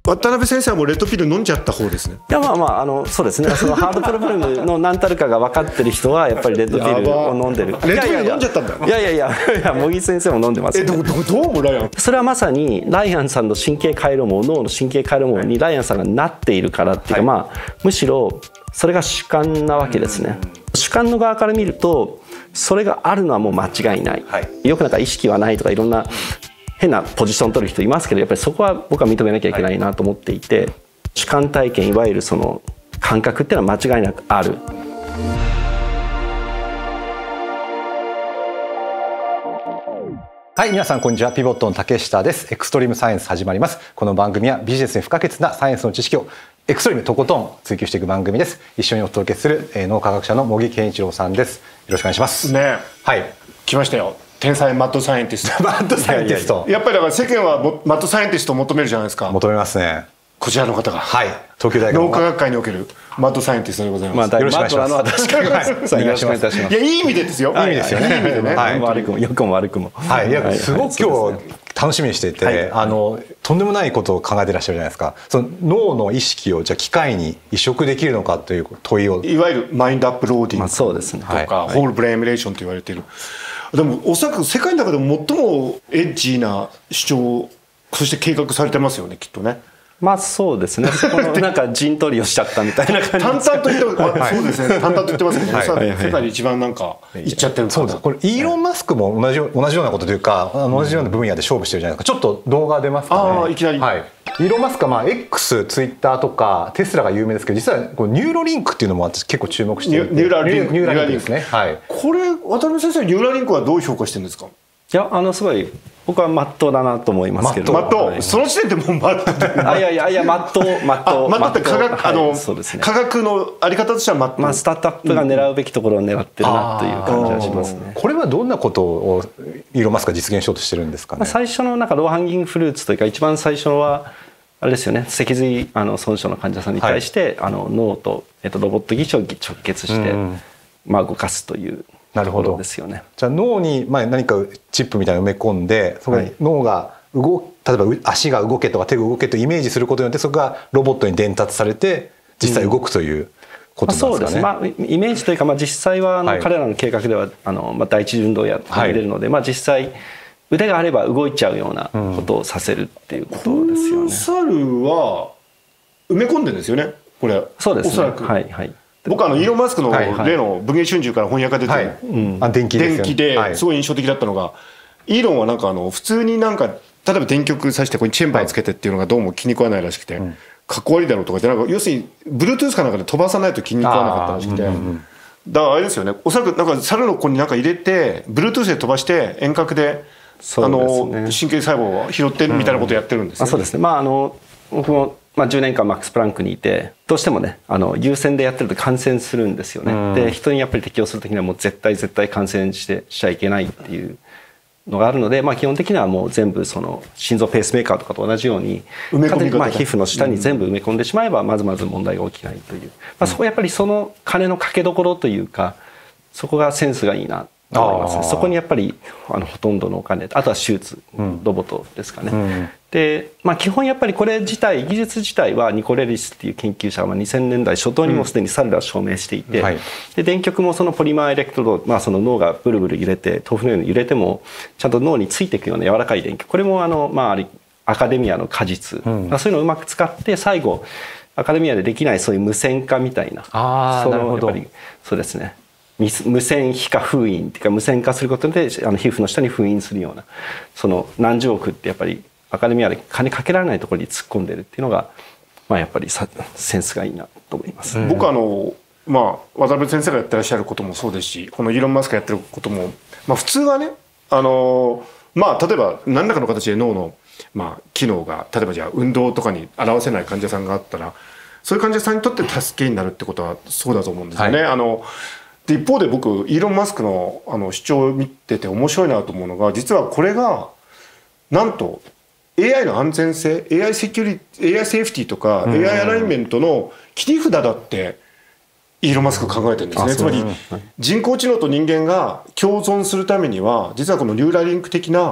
渡辺先生はもうレッドピル飲んじゃった方ですね。 いやそうですね。そのハードプログラムの何たるかが分かってる人はやっぱりレッドピルを飲んでる。 レッドピル飲んじゃったんだ。 いや茂木先生も飲んでます、ね。 どうもライアン。 それはまさにライアンさんの神経回路網、脳の神経回路網にライアンさんがなっているからっていうか、むしろそれが主観なわけですね。主観の側から見るとそれがあるのはもう間違いない。よくなんか意識はないとかいろんな変なポジション取る人いますけど、やっぱりそこは僕は認めなきゃいけないなと思っていて、主観体験いわゆるその感覚っていうのは間違いなくある。 はい、皆さんこんにちは。ピボットの竹下です。エクストリームサイエンス始まります。この番組はビジネスに不可欠なサイエンスの知識をエクストリームとことん追求していく番組です。一緒にお届けする脳科学者の茂木健一郎さんです。よろしくお願いしますね。 はい、 来ましたよ。天才マッドサイエンティスト。 マッドサイエンティスト。 やっぱりだから世間はマッドサイエンティストを求めるじゃないですか。 求めますね。 こちらの方が、 はい、東京大学脳科学会におけるマッドサイエンティストでございます。 よろしくお願いします。 お願いします。 いや、いい意味でですよ。 いい意味ですよね。 いい意味でね。 悪くも良くも悪くも。 はい、いやすごく今日楽しみにしていて、とんでもないことを考えてらっしゃるじゃないですか。その脳の意識をじゃあ機械に移植できるのかという問いを、 いわゆるマインドアップローディングそうですね。 とかホールブレインエミュレーションと言われている。でもおそらく世界の中でも最もエッジーな主張、そして計画されてますよね、きっとね。 そうですね。そこのなんか陣取りをしちゃったみたいな感じ。 淡々と言ってそうですね。淡々と言ってますけど、世界で一番なんか言っちゃってる。 そうです。これイーロン・マスクも同じようなことというか、同じような分野で勝負してるじゃないですか。ちょっと動画出ますかね。 いきなり。 はい。イーロン・マスクはX、ツイッターとかテスラが有名ですけど、実はこうニューロリンクっていうのも私結構注目していて。 ニューラリンクですね。はい。 これ渡辺先生、ニューラリンクはどう評価してるんですか。 いやすごい僕は真っ当だなと思いますけど。 真っ当。その時点でもう真っ当。 いや真っ当って科学のあり方としては真っ当。 スタートアップが狙うべきところを狙ってるなという感じはしますね。 これはどんなことをイーロン・マスクが実現しようとしてるんですかね。 最初のなんかローハンギングフルーツというか、一番最初はあれですよね、脊髄損傷の患者さんに対して、脳とロボット技師を直結して動かすという。 なるほどですよね。じゃあ脳に何かチップみたいなの埋め込んで、そこに脳が例えば足が動けとか手が動けとイメージすることによって、そこがロボットに伝達されて実際動くということなんですかね。 そうです。イメージというか、実際は彼らの計画では第一次運動をやっていれるので、実際腕があれば動いちゃうようなことをさせるっていうことですよね。 コンサルは埋め込んでるんですよね、これ。 そうですね。 おそらく。 はいはい。 僕イーロン・マスクの例の文藝春秋から翻訳が出て電気ですごい印象的だったのが、イーロンはなんか普通になんか例えば電極さしてここにチェンバーつけてっていうのがどうも気に食わないらしくて、かっこ悪いだろうとかって、なんか要するに Bluetooth かなんかで飛ばさないと気に食わなかったらしくて、だからあれですよね、おそらくなんか猿の子になんか入れて Bluetooth で飛ばして遠隔で神経細胞を拾ってみたいなことをやってるんですね。 そうですね。僕も10年間マックス・プランクにいて、どうしてもね優先でやってると感染するんですよね。で人にやっぱり適応する時にはもう絶対感染しちゃいけないっていうのがあるので、基本的にはもう全部その心臓ペースメーカーとかと同じように皮膚の下に全部埋め込んでしまえばまず問題が起きないという、そこやっぱりその金のかけどころというか、そこがセンスがいいなと思いますね。そこにやっぱりほとんどのお金、あとは手術、ロボットですかね。で基本やっぱりこれ自体、技術自体はニコレリスっていう研究者は2000年代初頭にもすでに彼らは証明していて、で電極もそのポリマーエレクトロード、その脳がブルブル揺れて豆腐のように揺れてもちゃんと脳についていくような柔らかい電極、これもアカデミアの果実、そういうのをうまく使って最後アカデミアでできないそういう無線化みたいな、 なるほど。 やっぱりそうですね、無線皮下封印っていうか無線化することで皮膚の下に封印するような、その何十億ってやっぱりアカデミアで金かけられないところに突っ込んでるっていうのが、やっぱりセンスがいいなと思います。 僕渡辺先生がやってらっしゃることもそうですし、このイーロン・マスクがやってることも、普通はね例えば何らかの形で脳の機能が例えばじゃあ運動とかに表せない患者さんがあったら、そういう患者さんにとって助けになるってことはそうだと思うんですよね。で一方で僕イーロン・マスクの主張を見てて面白いなと思うのが、実はこれがなんとAI の安全性、AI セキュリティ、AI セーフティとか AI アライメントの切り札だってイーロン・マスク考えてるんですね。つまり人工知能と人間が共存するためには、実はこのニューラリンク的な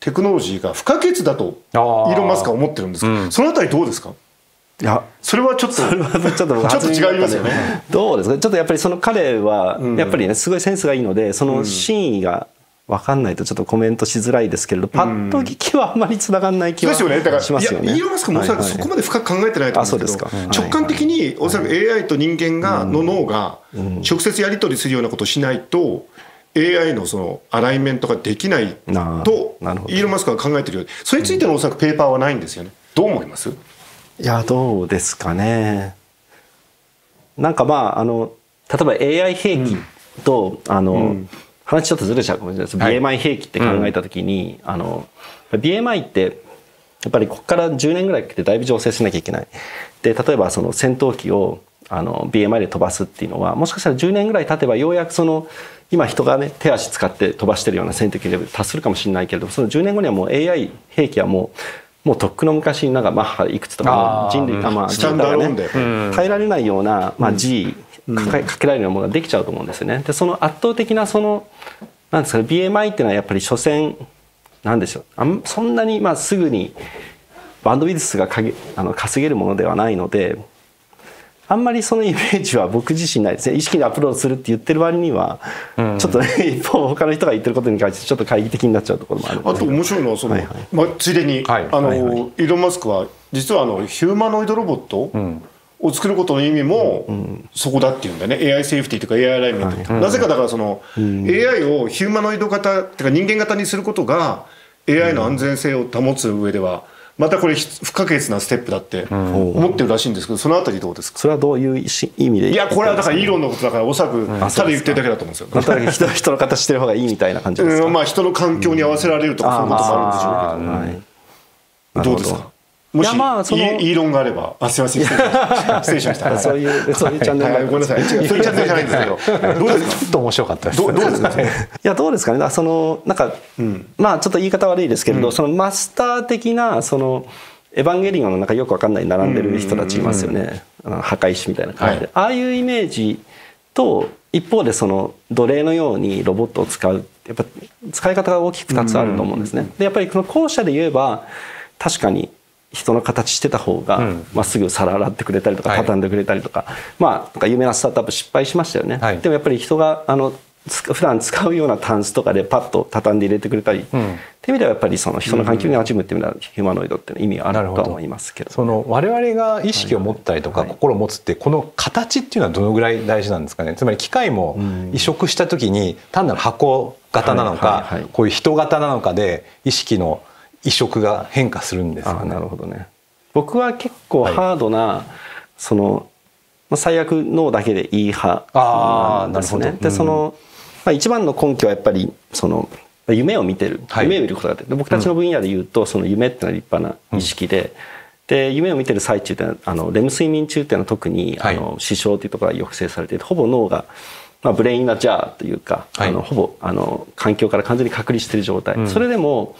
テクノロジーが不可欠だとイーロン・マスクは思ってるんですけど、そのあたりどうですか？ いやそれはちょっとちょっと違いますよね。 どうですか？ちょっとやっぱりその彼はやっぱりねすごいセンスがいいので、その真意が分かんないとちょっとコメントしづらいですけれど、パッと聞きはあんまりつながんない気はしますよね。 イーロン・マスクもおそらくそこまで深く考えてないと思うんですけど、直感的におそらく AI と人間の脳が直接やり取りするようなことをしないと AI のそのアライメントができないとイーロン・マスクが考えてるようで、それについてのおそらくペーパーはないんですよね。どう思います？ いやどうですかね。なんかまあ例えば AI 兵器と話ちょっとずれちゃうかもしれないです。BMI 兵器って考えた時に、BMI ってやっぱりここから10年ぐらいかけてだいぶ調整しなきゃいけない。で例えばその戦闘機をBMI で飛ばすっていうのはもしかしたら10年ぐらい経てばようやくその今人がね手足使って飛ばしてるような戦闘機レベルに達するかもしれないけれど、その10年後にはもう AI 兵器はもうとっくの昔になんかマッハいくつとか人類が人体がね耐えられないようなGかけられるようなものができちゃうと思うんですよね。でその圧倒的なそのなんですかね BMI っていうのはやっぱり所詮なんでしょう、そんなにすぐにバンドウィルスが稼げるものではないので、あんまりそのイメージは僕自身ないですね。意識でアップロードするって言ってる割には、ちょっとね一方他の人が言ってることに関してちょっと懐疑的になっちゃうところもあるんですけど。 あと面白いのはその、ついでに、イーロン・マスクは実はヒューマノイドロボットを作ることの意味もそこだっていうんだよね。AI セーフティーとか AI アライメント、なぜかだからその AI をヒューマノイド型っていうか人間型にすることが AI の安全性を保つ上ではまたこれ不可欠なステップだって思ってるらしいんですけど、そのあたりどうですか？ それはどういう意味で？ いやこれはだからイーロンのことだからおそらくただ言ってるだけだと思うんですよ。 なんとなく人の形してる方がいいみたいな感じですか？ まあ人の環境に合わせられるとかそういうこともあるんでしょうけど、どうですか？もしイーロンがあれば、すいません失礼しました。 そういうチャンネル、 ごめんなさい、そういうチャンネルじゃないんですけど、どうですか？ ちょっと面白かったです。 どうですか？いやどうですかね。なんかちょっと言い方悪いですけれど、そのマスター的なそのエヴァンゲリオンの中よくわかんない並んでる人たちいますよね。破壊師みたいな感じで、ああいうイメージと一方でその奴隷のようにロボットを使う、やっぱ使い方が大きく2つあると思うんですね。でやっぱりこの後者で言えば確かに人の形してた方がまっすぐ皿洗ってくれたりとか畳んでくれたりとか、なんか有名なスタートアップ失敗しましたよね。でもやっぱり人が普段使うようなタンスとかでパッと畳んで入れてくれたり、っていう意味ではやっぱりその人の環境に馴染むっていう意味ではヒューマノイドっていう意味があるとは思いますけど、 その我々が意識を持ったりとか心を持つってこの形っていうのはどのぐらい大事なんですかね。つまり機械も移植した時に単なる箱型なのかこういう人型なのかで意識の移植が変化するんですよね。 なるほどね。僕は結構ハードなその最悪脳だけでいい派なんですね。でその一番の根拠はやっぱりその夢を見てる、夢を見ることがで僕たちの分野でいうとその夢っていうのは立派な意識で、で夢を見てる最中ってレム睡眠中っていうのは特に視床というところが抑制されていて、ほぼ脳がブレインがジャーというかほぼ環境から完全に隔離している状態、それでも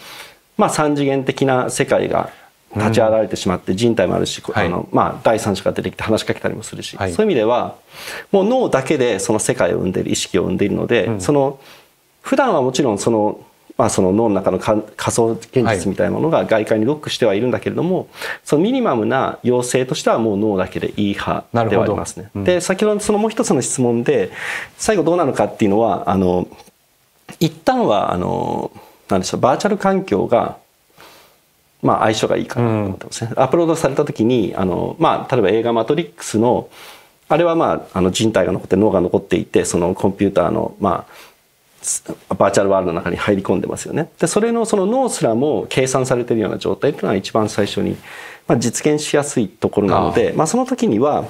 3次元的な世界が立ち上がられてしまって人体もあるし、第三者が出てきて話しかけたりもするし、そういう意味ではもう脳だけでその世界を生んでいる、意識を生んでいるので、その普段はもちろんその脳の中の仮想現実みたいなものが外界にロックしてはいるんだけれども、そのミニマムな要請としてはもう脳だけでいい派ではありますね。で先ほどそのもう一つの質問で最後どうなのかっていうのは一旦はなんでしょう、バーチャル環境が相性がいいかなと思ってますね。アップロードされた時に例えば映画「マトリックス」のあれは人体が残って脳が残っていて、そのコンピューターのバーチャルワールドの中に入り込んでますよね。でそれのその脳すらも計算されているような状態というのは一番最初に実現しやすいところなので、その時には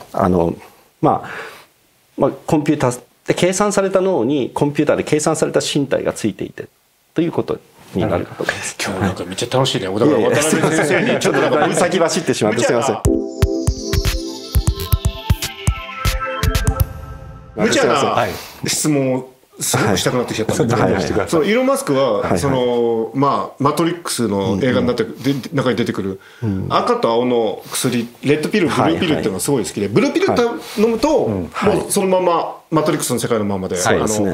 コンピューターで計算された脳にコンピューターで計算された身体がついていてということになるかと思います。 今日なんかめっちゃ楽しいね。だから渡辺先生にちょっと先走ってしまってすみません。 無茶な質問をすごくしたくなってきちゃったんだけど、そのイーロン・マスクはそのマトリックスの映画の中に出てくる赤と青の薬、レッドピル、ブルーピルっていうのがすごい好きで、ブルーピル飲むともうそのままマトリックスの世界のままで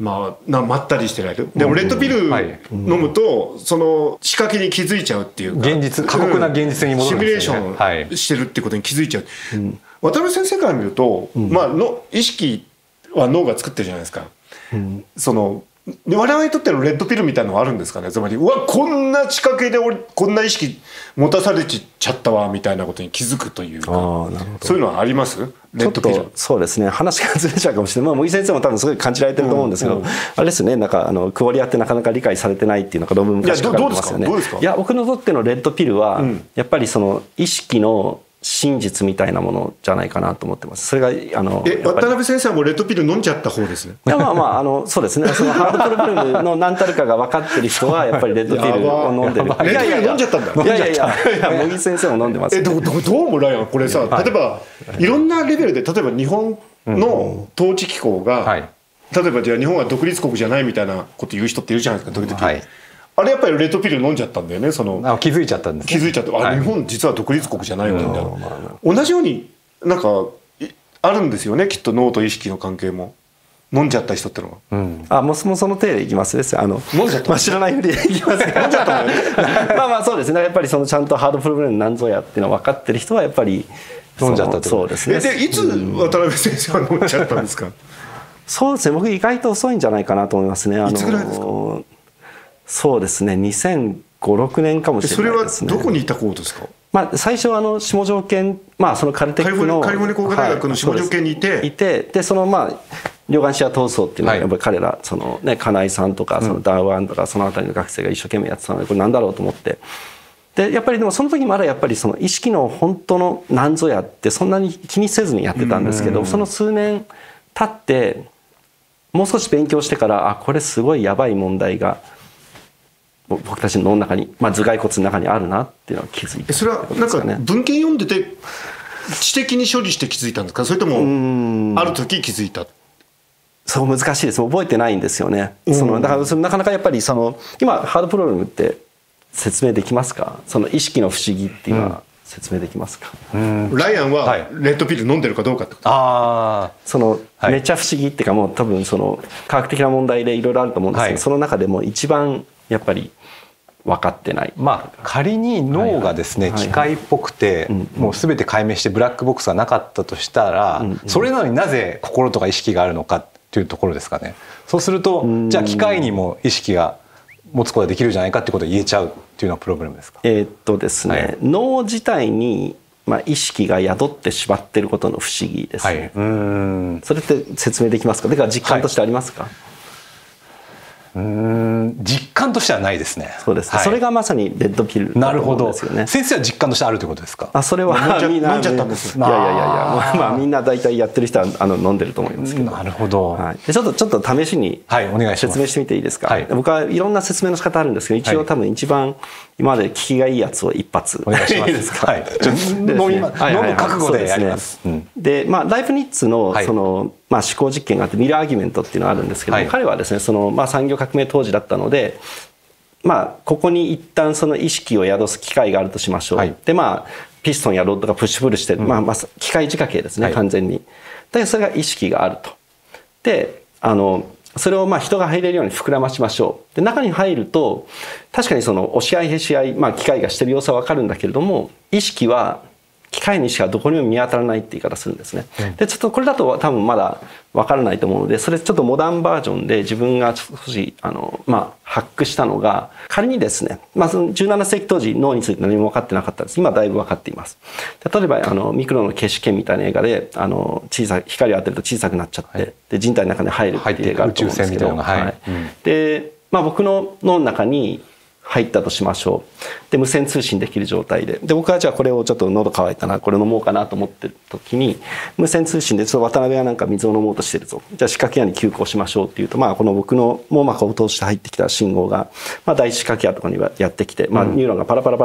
まったりしてられる。でもレッドピル飲むとその仕掛けに気づいちゃうっていうか、 過酷な現実に戻るんですよね。 シミュレーションしてるってことに気づいちゃう。渡辺先生から見ると、意識は脳が作ってるじゃないですか。その我々にとってのレッドピルみたいなのはあるんですかね。つまりこんな仕掛けで俺こんな意識持たされちゃったわみたいなことに気づくというか、そういうのはあります？レッドピル。 そうですね、話がずれちゃうかもしれない。茂木先生も多分すごい感じられてると思うんですけど、あれですね、なんかクオリアってなかなか理解されてないっていうのが論文昔書かれてますよね。いや、僕のとってのレッドピルは、やっぱりその意識の真実みたいなものじゃないかなと思ってます。それが渡辺先生はもうレッドピル飲んじゃった方ですね。 いやそうですね。そのハードプログラムの何たるかが分かってる人はやっぱりレッドピルを飲んでる。 レッドピル飲んじゃったんだ。 いや茂木先生も飲んでます。 どうもライアンこれさ、例えばいろんなレベルで、例えば日本の統治機構が、例えばじゃあ日本は独立国じゃないみたいなこと言う人っているじゃないですか、時々。あれやっぱりレッドピル飲んじゃったんだよね。その気づいちゃったんですね。 気づいちゃって、日本実は独立国じゃないんだみたいな。同じようになんかあるんですよね、きっと脳と意識の関係も。飲んじゃった人ってのは。 もうその手でいきますです。 飲んじゃった。 知らないふりでいきます。飲んじゃったんだよね。そうですね。やっぱりそのちゃんとハードプログラムなんぞやっていうの分かってる人はやっぱり飲んじゃったってこと。 そうですね。 でいつ渡辺先生は飲んじゃったんですか？ そうですね。僕意外と遅いんじゃないかなと思いますね。 いつぐらいですか？ そうですね、2005、6年かもしれないですね。 それはどこにいた頃ですか？ 最初は下条県、そのカルテックのカリフォルニア工科大学の下条県にいて、 でその両岸シェア闘争っていうのはやっぱり彼らそのね、金井さんとかそのダーワンとかそのあたりの学生が一生懸命やってたので、これなんだろうと思って、でやっぱりでもその時まだやっぱりその意識の本当のなんぞやってそんなに気にせずにやってたんですけど、その数年経ってもう少し勉強してから、これすごいやばい問題が僕たちの脳の中に、頭蓋骨の中にあるなっていうのは気づいて、 それはなんか文献読んでて知的に処理して気づいたんですか？それともある時気づいた？ そう難しいです。覚えてないんですよね。だからなかなかやっぱり今ハードプログラムって説明できますか？その意識の不思議っていうのは説明できますか？ ライアンはレッドピル飲んでるかどうかってこと？ めっちゃ不思議っていうか、もう多分その科学的な問題でいろいろあると思うんですけど、その中でも一番やっぱり分かってない。 仮に脳がですね、機械っぽくてもう全て解明してブラックボックスがなかったとしたら、それなのになぜ心とか意識があるのかっていうところですかね。そうするとじゃあ機械にも意識が持つことができるじゃないかってことを言えちゃうっていうのがプログラムですか？ ですね、脳自体に意識が宿ってしまっていることの不思議ですね。それって説明できますか？だから実感としてありますか？ 実感としてはないですね。 そうです、それがまさにレッドピルだと思うんですよね。 先生は実感としてあるということですか？ それはみんな飲んじゃったんです。いやみんな大体やってる人は飲んでると思いますけど。 なるほど。 ちょっと試しに説明してみていいですか？僕はいろんな説明の仕方あるんですけど、一応多分一番今まで聞きがいいやつを一発お願いします。いいですか？飲む覚悟でやります。 でライプニッツのその思考実験があって、ミラーアーギュメントっていうのがあるんですけど、彼はですね、その産業革命当時だったので、ここに一旦その意識を宿す機械があるとしましょう。でピストンやロッドがプッシュプルしてる、機械仕掛けですね、完全に。だけどそれが意識があると。でそれを人が入れるように膨らましましょう。で中に入ると確かにその押し合いへし合い、機械がしてる様子は分かるんだけれども、意識は機械にしかどこにも見当たらないって言い方するんですね。でちょっとこれだと多分まだ分からないと思うので、それちょっとモダンバージョンで自分が少し発掘したのが、仮にですね、その17世紀当時脳について何も分かってなかったんです。今だいぶ分かっています。例えばミクロの消し剣みたいな映画で小さい光を当てると小さくなっちゃって、で人体の中に入るっていう映画があると思うんですけど、で僕の脳の中に入ったとしましょう。で無線通信できる状態で僕はじゃあこれをちょっと喉乾いたな、これ飲もうかなと思ってる時に、無線通信で渡辺はなんか水を飲もうとしてるぞ、じゃあ仕掛け屋に急行しましょうっていうと、この僕の網膜を通して入ってきた信号が、第一仕掛け屋とかにはやってきて、ニューロンがパラパラパラっ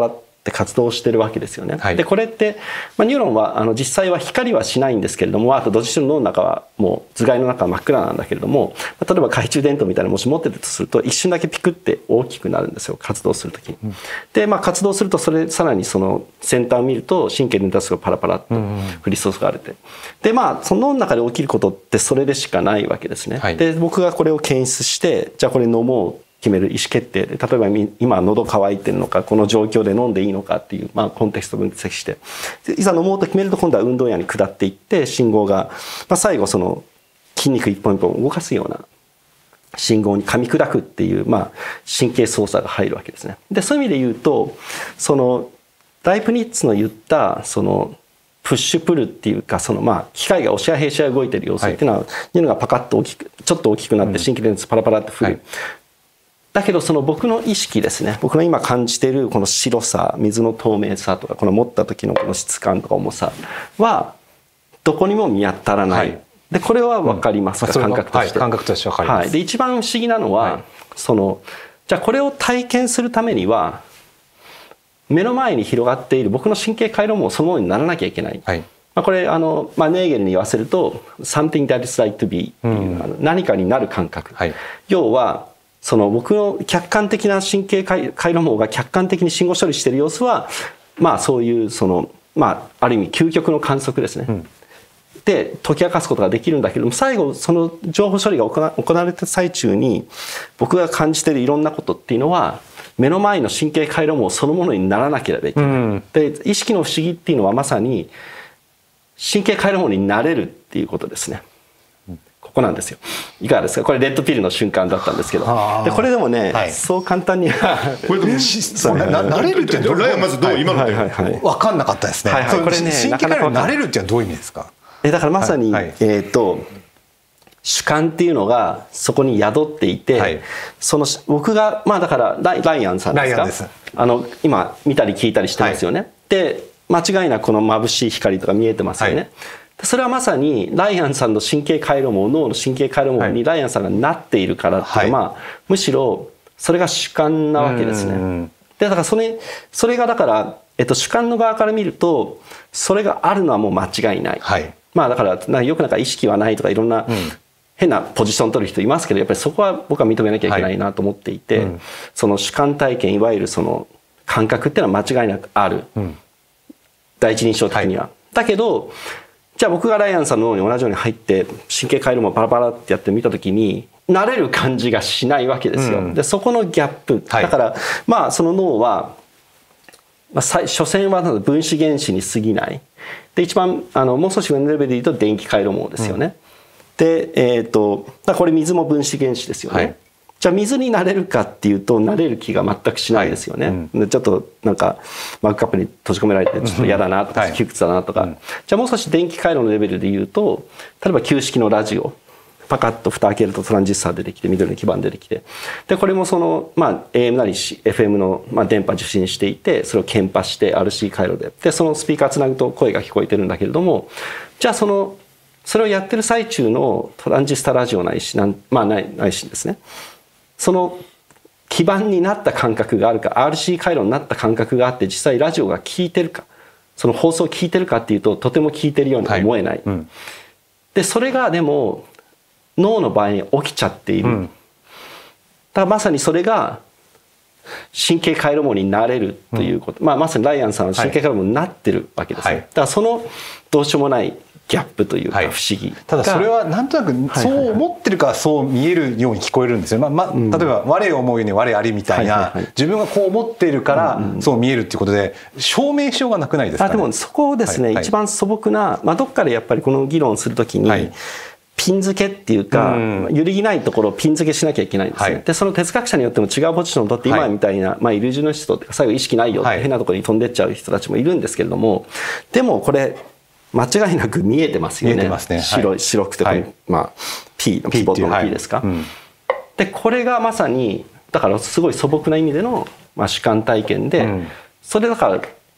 って活動してるわけですよね。 はい、 でこれって、ニューロンは実際は光はしないんですけれども、あと同時中の脳の中はもう頭蓋の中は真っ暗なんだけれども、例えば懐中電灯みたいなのもし持ってるとすると一瞬だけピクって大きくなるんですよ、活動するときに。で、活動するとそれさらにその先端を見ると神経伝達がパラパラっと降り注がれて、でその脳の中で起きることってそれでしかないわけですね。はい、で僕がこれを検出して、じゃあこれ飲もう決める意思決定で、例えば今喉乾いてるのか、この状況で飲んでいいのかっていう、コンテクスト分析して、いざ飲もうと決めると今度は運動野に下っていって、信号が、最後その筋肉一本一本動かすような信号に噛み砕くっていう、神経操作が入るわけですね。でそういう意味で言うと、そのライプニッツの言ったそのプッシュプルっていうか、その機械が押し合いへし合い動いてる様子っていうのは、いうのがパカッとちょっと大きくなって神経伝達パラパラって振る。だけどその僕の意識ですね、僕の今感じているこの白さ、水の透明さとか、この持った時のこの質感とか重さはどこにも見当たらない。でこれは分かりますか、感覚として。 感覚として分かります。 で一番不思議なのは、じゃあこれを体験するためには目の前に広がっている僕の神経回路もそのものにならなきゃいけない。これネーゲルに言わせると something that is like to be っていう何かになる感覚。要はその僕の客観的な神経回路網が客観的に信号処理している様子は、そういうある意味究極の観測ですね。で解き明かすことができるんだけども、最後その情報処理が行われた最中に僕が感じているいろんなことっていうのは目の前の神経回路網そのものにならなければいけない。で意識の不思議っていうのはまさに神経回路網になれるっていうことですね。ここなんですよ。いかがですか。これレッドピルの瞬間だったんですけど、でこれでもね、そう簡単にはこれでも慣れるっていうのはまずどう今ので分かんなかったですね。これね、神経回路に慣れるっていうのはどういう意味ですか。 だからまさに主観っていうのがそこに宿っていて、その僕がだからライアンさんですか。今見たり聞いたりしてますよね。で間違いなくこの眩しい光とか見えてますよね。それはまさにライアンさんの神経回路網、脳の神経回路網にライアンさんがなっているからっていうのは、むしろそれが主観なわけですね。でだからそれがだから、主観の側から見るとそれがあるのはもう間違いない。だからよく意識はないとかいろんな変なポジション取る人いますけど、やっぱりそこは僕は認めなきゃいけないなと思っていて、その主観体験、いわゆるその感覚っていうのは間違いなくある。第一印象的には。だけどじゃあ僕がライアンさんの脳に同じように入って神経回路もパラパラってやってみた時に慣れる感じがしないわけですよ。でそこのギャップ、だからその脳は、所詮は分子原子に過ぎない。で一番もう少し上のレベルで言うと電気回路網ですよね。でこれ水も分子原子ですよね。じゃあ水になれるかっていうとなれる気が全くしないですよね。ちょっとマグカップに閉じ込められてちょっと嫌だなとか窮屈だなとか、じゃあもう少し電気回路のレベルで言うと、例えば旧式のラジオパカッと蓋開けるとトランジスタ出てきて緑の基板出てきて、でこれもそのAM なり FM の電波受信していて、それを検波して RC 回路でそのスピーカーつなぐと声が聞こえてるんだけれども、じゃあそれをやってる最中のトランジスタラジオないしないしですね、その基盤になった感覚があるか、 RC 回路になった感覚があって実際ラジオが聞いてるか、その放送を聞いてるかっていうととても聞いてるように思えない。でそれがでも脳の場合に起きちゃっている。だからまさにそれが神経回路網になれるということ、まさにライアンさんは神経回路網になってるわけですね。だからそのどうしようもないギャップというか不思議、 ただそれはなんとなくそう思ってるからそう見えるように聞こえるんですよ。例えば我を思うように我ありみたいな、自分がこう思っているからそう見えるっていうことで証明しようがなくないですかね。 でもそこをですね、一番素朴な、どっかでやっぱりこの議論するときに、ピン付けっていうか、揺るぎないところをピン付けしなきゃいけないんですね。でその哲学者によっても違うポジションを取って今みたいな、イリュージョニストって最後意識ないよって変なところに飛んでっちゃう人たちもいるんですけれども、でもこれ間違いなく見えてますよね。白くて、P のピボットの P ですか。でこれがまさにだからすごい素朴な意味での主観体験で、それだから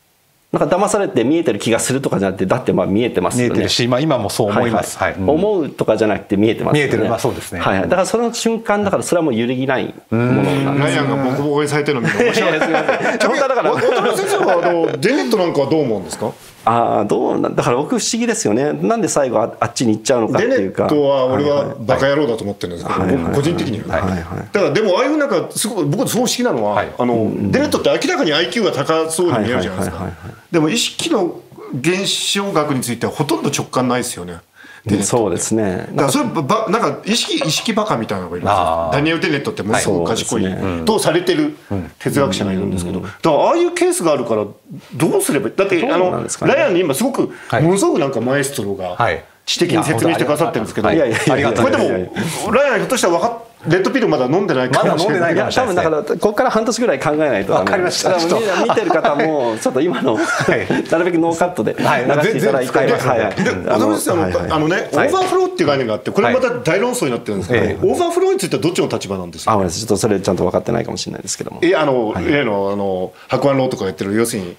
なんか騙されて見えてる気がするとかじゃなくて、だってまあ見えてますよね。 見えてるし、まあ、今もそう思います。 思うとかじゃなくて見えてますよね。 見えてる、まあそうですね。 はい、だからその瞬間だからそれはもう揺るぎないものなんです。 ライアンがボコボコにされてるの見て面白い。 本当はだから渡辺先生はデネットなんかはどう思うんですか？ どうなんだから僕不思議ですよね。なんで最後あっちに行っちゃうのかっていうか。 デネットは俺はバカ野郎だと思ってるんですけど、僕個人的には。だからでもああいうなんかすごい僕すごい不思議なのは、デネットって明らかに IQ が高そうに見えるじゃないですか。でも意識の現象学についてはほとんど直感ないですよね。 そうですね。 だからそれなんか意識バカみたいなのがいるんですよ。ダニエル・デネットってものすごく賢いとされてる哲学者がいるんですけど、だからああいうケースがあるからどうすれば、だってライアンに今すごくものすごくなんかマエストロが知的に説明してくださってるんですけど、これでもライアンひょっとしたらレッドピルまだ飲んでないかもしれない。 多分だからここから半年ぐらい考えないと。 わかりました。 見てる方もちょっと今のなるべくノーカットで流していただいて。 で、渡辺先生オーバーフローっていう概念があって、これまた大論争になってるんですけど、オーバーフローについてはどっちの立場なんですか？ ちょっとそれちゃんと分かってないかもしれないですけども。 例の白腕ローとかやってる、要するに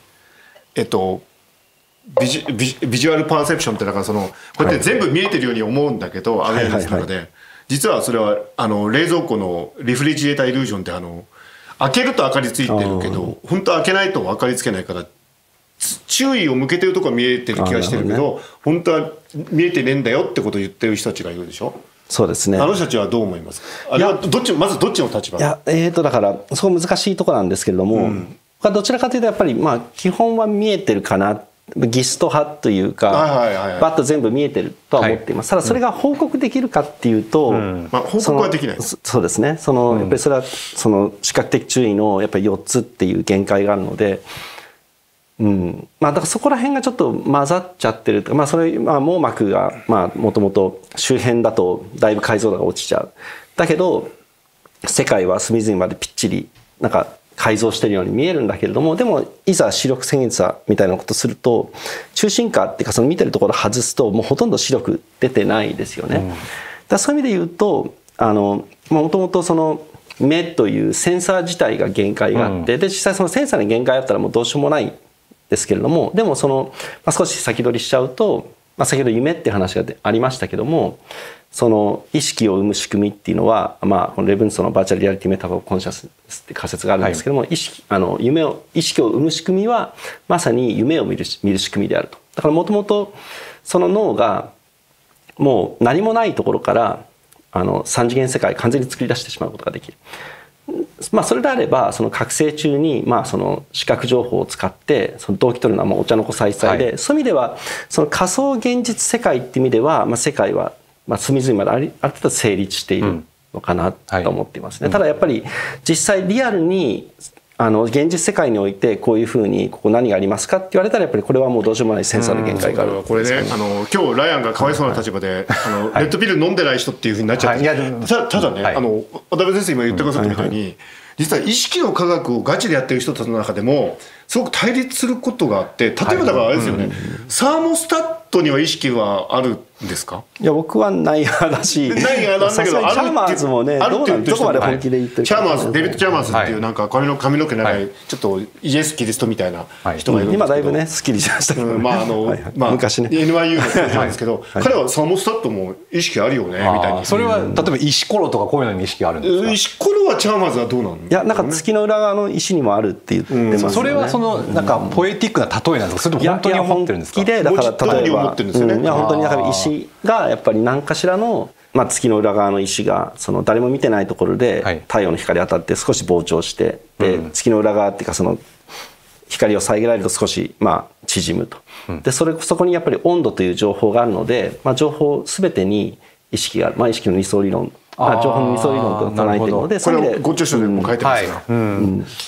ビジュアルパーセプションってだからこうやって全部見えてるように思うんだけど、アウェアネスの中で。実はそれは冷蔵庫のリフリジレーターイリュージョンって開けると明かりついてるけど本当は開けないと明かりつけないから注意を向けてるとこは見えてる気がしてるけど本当は見えてねえんだよってことを言ってる人たちがいるでしょ。 そうですね。 あの人たちはどう思いますか？あれはまずどっちの立場？ だからそこ難しいところなんですけれども、どちらかというとやっぱり基本は見えてるかな。ギスト派というかバッと全部見えてるとは思っています。ただそれが報告できるかっていうと、 報告はできない。 そうですね。やっぱりそれは視覚的注意のやっぱり4つっていう限界があるので、だからそこら辺がちょっと混ざっちゃってる。それ網膜がもともと周辺だとだいぶ解像度が落ちちゃう。だけど世界は隅々までぴっちりなんか改造してるように見えるんだけれども、でもいざ視力検査みたいなことすると中心下っていうか見てるところ外すともうほとんど視力出てないですよね。だそういう意味で言うともともと目というセンサー自体が限界があって、で実際そのセンサーに限界あったらもうどうしようもないですけれども、でも少し先取りしちゃうと、先ほど夢っていう話がありましたけども、意識を生む仕組みっていうのは、このレヴンソのバーチャルリアリティメタファーコンシャスって仮説があるんですけども、意識を生む仕組みはまさに夢を見る仕組みであると。だからもともとその脳がもう何もないところから三次元世界完全に作り出してしまうことができる。それであれば覚醒中に視覚情報を使って動機取るのはお茶の子さいさいで、そういう意味では仮想現実世界っていう意味では、世界は隅々まである程度成立しているのかなと思っていますね。ただやっぱり実際リアルに現実世界においてこういうふうにここ何がありますかって言われたらやっぱりこれはもうどうしようもないセンサーの限界がある。 これね今日ライアンがかわいそうな立場でレッドピル飲んでない人っていうふうになっちゃって、ただね渡辺先生今言ってくださったみたいに実は意識の科学をガチでやってる人たちの中でもすごく対立することがあって、例えばだからあれですよね、サーモスタットには意識はあるんですか？ いや僕はない派だし、 ない派なんだけど、 チャーマーズもね、どこまで本気で言ってるか。 デビッド・チャーマーズっていうなんか髪の毛長いちょっとイエス・キリストみたいな人がいるんですけど、 今だいぶねスッキリしましたけど、 昔ね NYU の人なんですけど、彼はサーモスタットも意識あるよねみたいに。 それは例えば石ころとかこういうのに意識あるんですか？ 石ころはチャーマーズはどうなの？いやなんか月の裏側の石にもあるって言ってますよね。 それはなんかポエティックな例えなんですか？それとも本当に思ってるんですか？ いや本気でだから例えば本当にだから石がやっぱり何かしらの月の裏側の石が誰も見てないところで太陽の光当たって少し膨張して、で月の裏側っていうか光を遮られると少し縮むと。でそこにやっぱり温度という情報があるので、情報全てに意識がある、意識の理想理論、情報の理想理論と唱えているので、 これご著書でも書いてますから。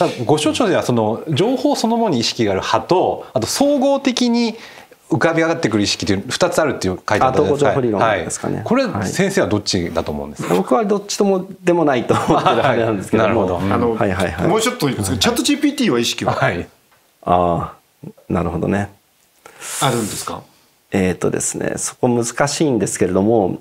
ご著書では情報そのものに意識がある派と、あと総合的に浮かび上がってくる意識という2つあるっていう書いてあったんです。 情報理論ですかね。 これ先生はどっちだと思うんですか？ 僕はどっちともでもないと思ってるあれなんですけども。 もうちょっとチャット GPT は意識はなるほどね。 あるんですか？ ですね、そこ難しいんですけれども、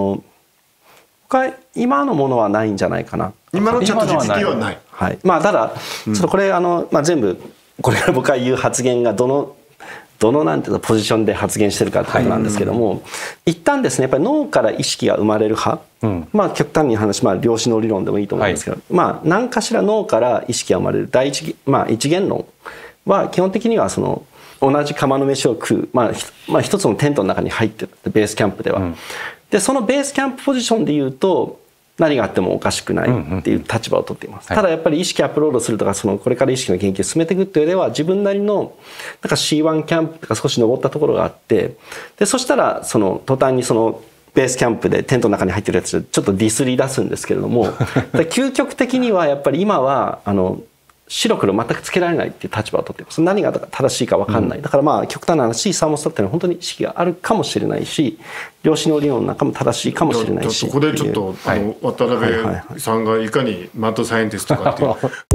今のものはないんじゃないかな。 今のチャット GPT はない。 ただちょっとこれ全部これから僕が言う発言がどのなんていうのポジションで発言してるかってことなんですけども、一旦ですねやっぱり脳から意識が生まれる派、まあ極端に話、まあ量子の理論でもいいと思うんですけど、まあ何かしら脳から意識が生まれる第一、まあ一元論は基本的にはその同じ釜の飯を食う、まあ一つのテントの中に入ってるベースキャンプでは、でそのベースキャンプポジションで言うと何があってもおかしくないっていう立場を取っています。ただやっぱり意識アップロードするとかこれから意識の研究を進めていくっていう上では自分なりのなんか C1 キャンプとか少し登ったところがあって、でそしたらその途端にそのベースキャンプでテントの中に入ってるやつちょっとディスり出すんですけれども究極的にはやっぱり今は白黒全くつけられないっていう立場を取っています。何が正しいか分かんない、だからまあ極端な話サーモスタットには本当に意識があるかもしれないし量子の理論なんかも正しいかもしれないし、 ここでちょっと渡辺さんがいかにマッドサイエンティストかっていう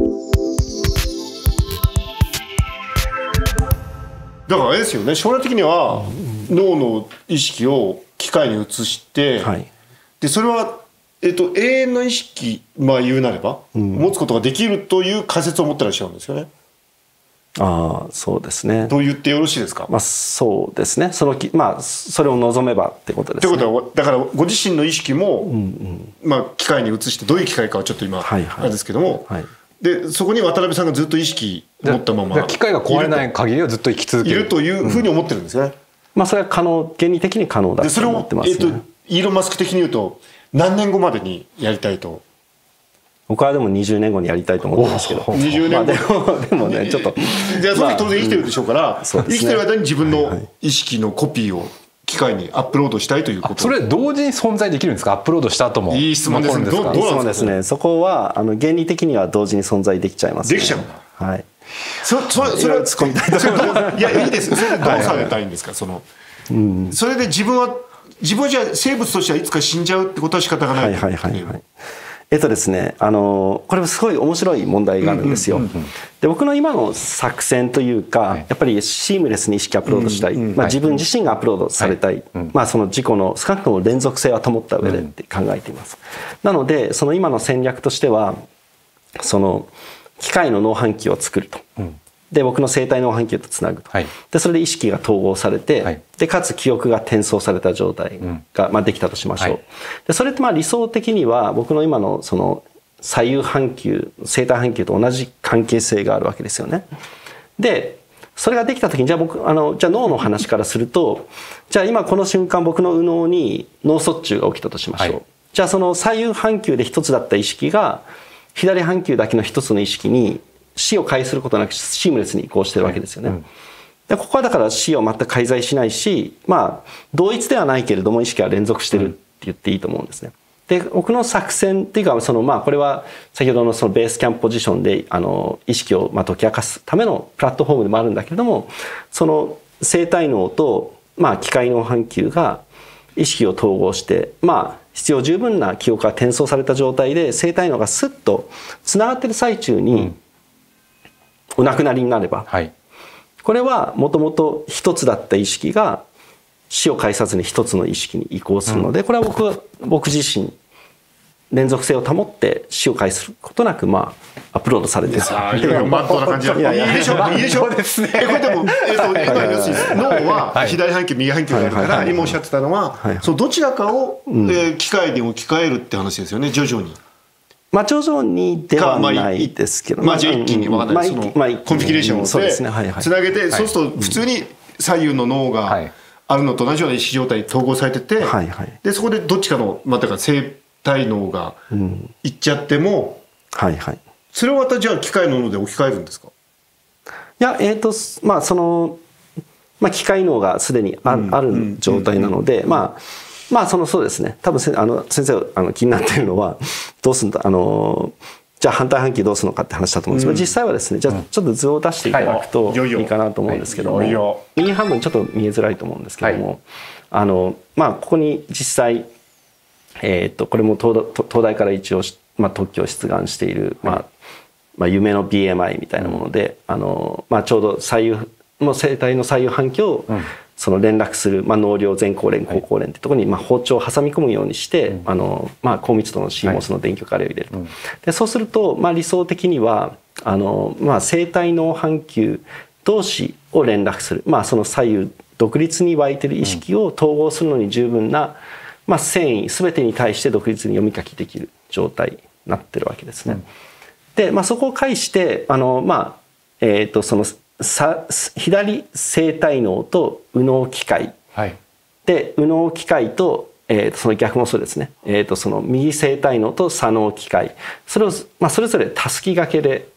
だからあれですよね、将来的には脳の意識を機械に移して、でそれは永遠の意識、まあ言うなれば、持つことができるという仮説を持ってらっしゃるんですよね。 ああ、そうですね。 と言ってよろしいですか。 まあそうですね。まあそれを望めばってことですね。 ということはだからご自身の意識も、まあ機械に移してどういう機械かはちょっと今あれですけども、でそこに渡辺さんがずっと意識持ったまま機械が壊れない限りはずっと生き続けるいるというふうに思ってるんですね。 まあそれは原理的に可能だと思ってますね。 それをイーロン・マスク的に言うと何年後までにやりたいと。 僕はでも20年後にやりたいと思ってますけど。 20年後、 でもねちょっとじゃあその時当然生きてるでしょうから、生きてる間に自分の意識のコピーを機械にアップロードしたいということ。 それ同時に存在できるんですか。アップロードした後も。 いい質問ですね。 どうなんですかね。そこは原理的には同時に存在できちゃいますね。 できちゃう。 はい。 それは突っ込みたいと思います。いやいいです。それでどうされたいんですか。それで自分はじゃあ生物としてはいつか死んじゃうってことは仕方がない。 ですね、これすごい面白い問題があるんですよ。で僕の今の作戦というか、やっぱりシームレスに意識アップロードしたい、まあ、自分自身がアップロードされたい、まあ、その自己の少なくとも連続性は保った上でって考えています。なのでその今の戦略としてはその機械の脳半球を作ると。で僕の生体脳半球とつなぐと、でそれで意識が統合されて、でかつ記憶が転送された状態が、まあ、できたとしましょう。でそれってまあ理想的には僕の今のその左右半球生体半球と同じ関係性があるわけですよね。でそれができた時にじゃあじゃあ脳の話からするとじゃあ今この瞬間僕の右脳に脳卒中が起きたとしましょう。じゃあその左右半球で一つだった意識が左半球だけの一つの意識に死を介することなくシームレスに移行してるわけですよね。でここはだから死を全く介在しないし、まあ同一ではないけれども意識は連続してるって言っていいと思うんですね。で僕の作戦っていうかまあこれは先ほどのそのベースキャンプポジションで意識をまあ解き明かすためのプラットフォームでもあるんだけれども、その生体脳とまあ機械脳半球が意識を統合してまあ必要十分な記憶が転送された状態で生体脳がスッとつながってる最中に、お亡くなりになれば、これはもともと一つだった意識が死を介さずに一つの意識に移行するので、これは僕自身連続性を保って死を介することなくまあアップロードされてる。 いよいよマットな感じだ。いいでしょいいでしょ。これでも今要するに脳は左半球右半球があるから今おっしゃってたのはそのどちらかを機械に置き換えるって話ですよね。徐々に。 まあ徐々にではないですけど、 まあじゃあ一気に分かんないそのコンフィギュレーションをつなげて、そうすると普通に左右の脳があるのと同じような意識状態に統合されてて、でそこでどっちかのまあだから生体脳がいっちゃっても、それをまたじゃあ機械の脳で置き換えるんですか。 いやまあまあ機械脳がすでにある状態なので、まあそうですね。多分先生気になっているのはどうすんだじゃあ反対半球どうするのかって話だと思うんですけど、実際はですねじゃあちょっと図を出していただくといいかなと思うんですけども、右半分ちょっと見えづらいと思うんですけども、まあここに実際これも東大から一応まあ特許を出願しているまあ夢の BMI みたいなものでまあちょうど左右の生体の左右半球をその連絡する、まあ、脳梁前後連後後連ってところにまあ包丁を挟み込むようにしてまあ高密度の CMOS の電極あれを入れると。でそうするとまあ理想的には生体脳半球同士を連絡する、その左右独立に湧いてる意識を統合するのに十分な、繊維全てに対して独立に読み書きできる状態になってるわけですね。で、そこを介してその左生体脳と右脳機械、で右脳機械とその逆もそうですね、その右生体脳と左脳機械、それを、それぞれたすきがけで、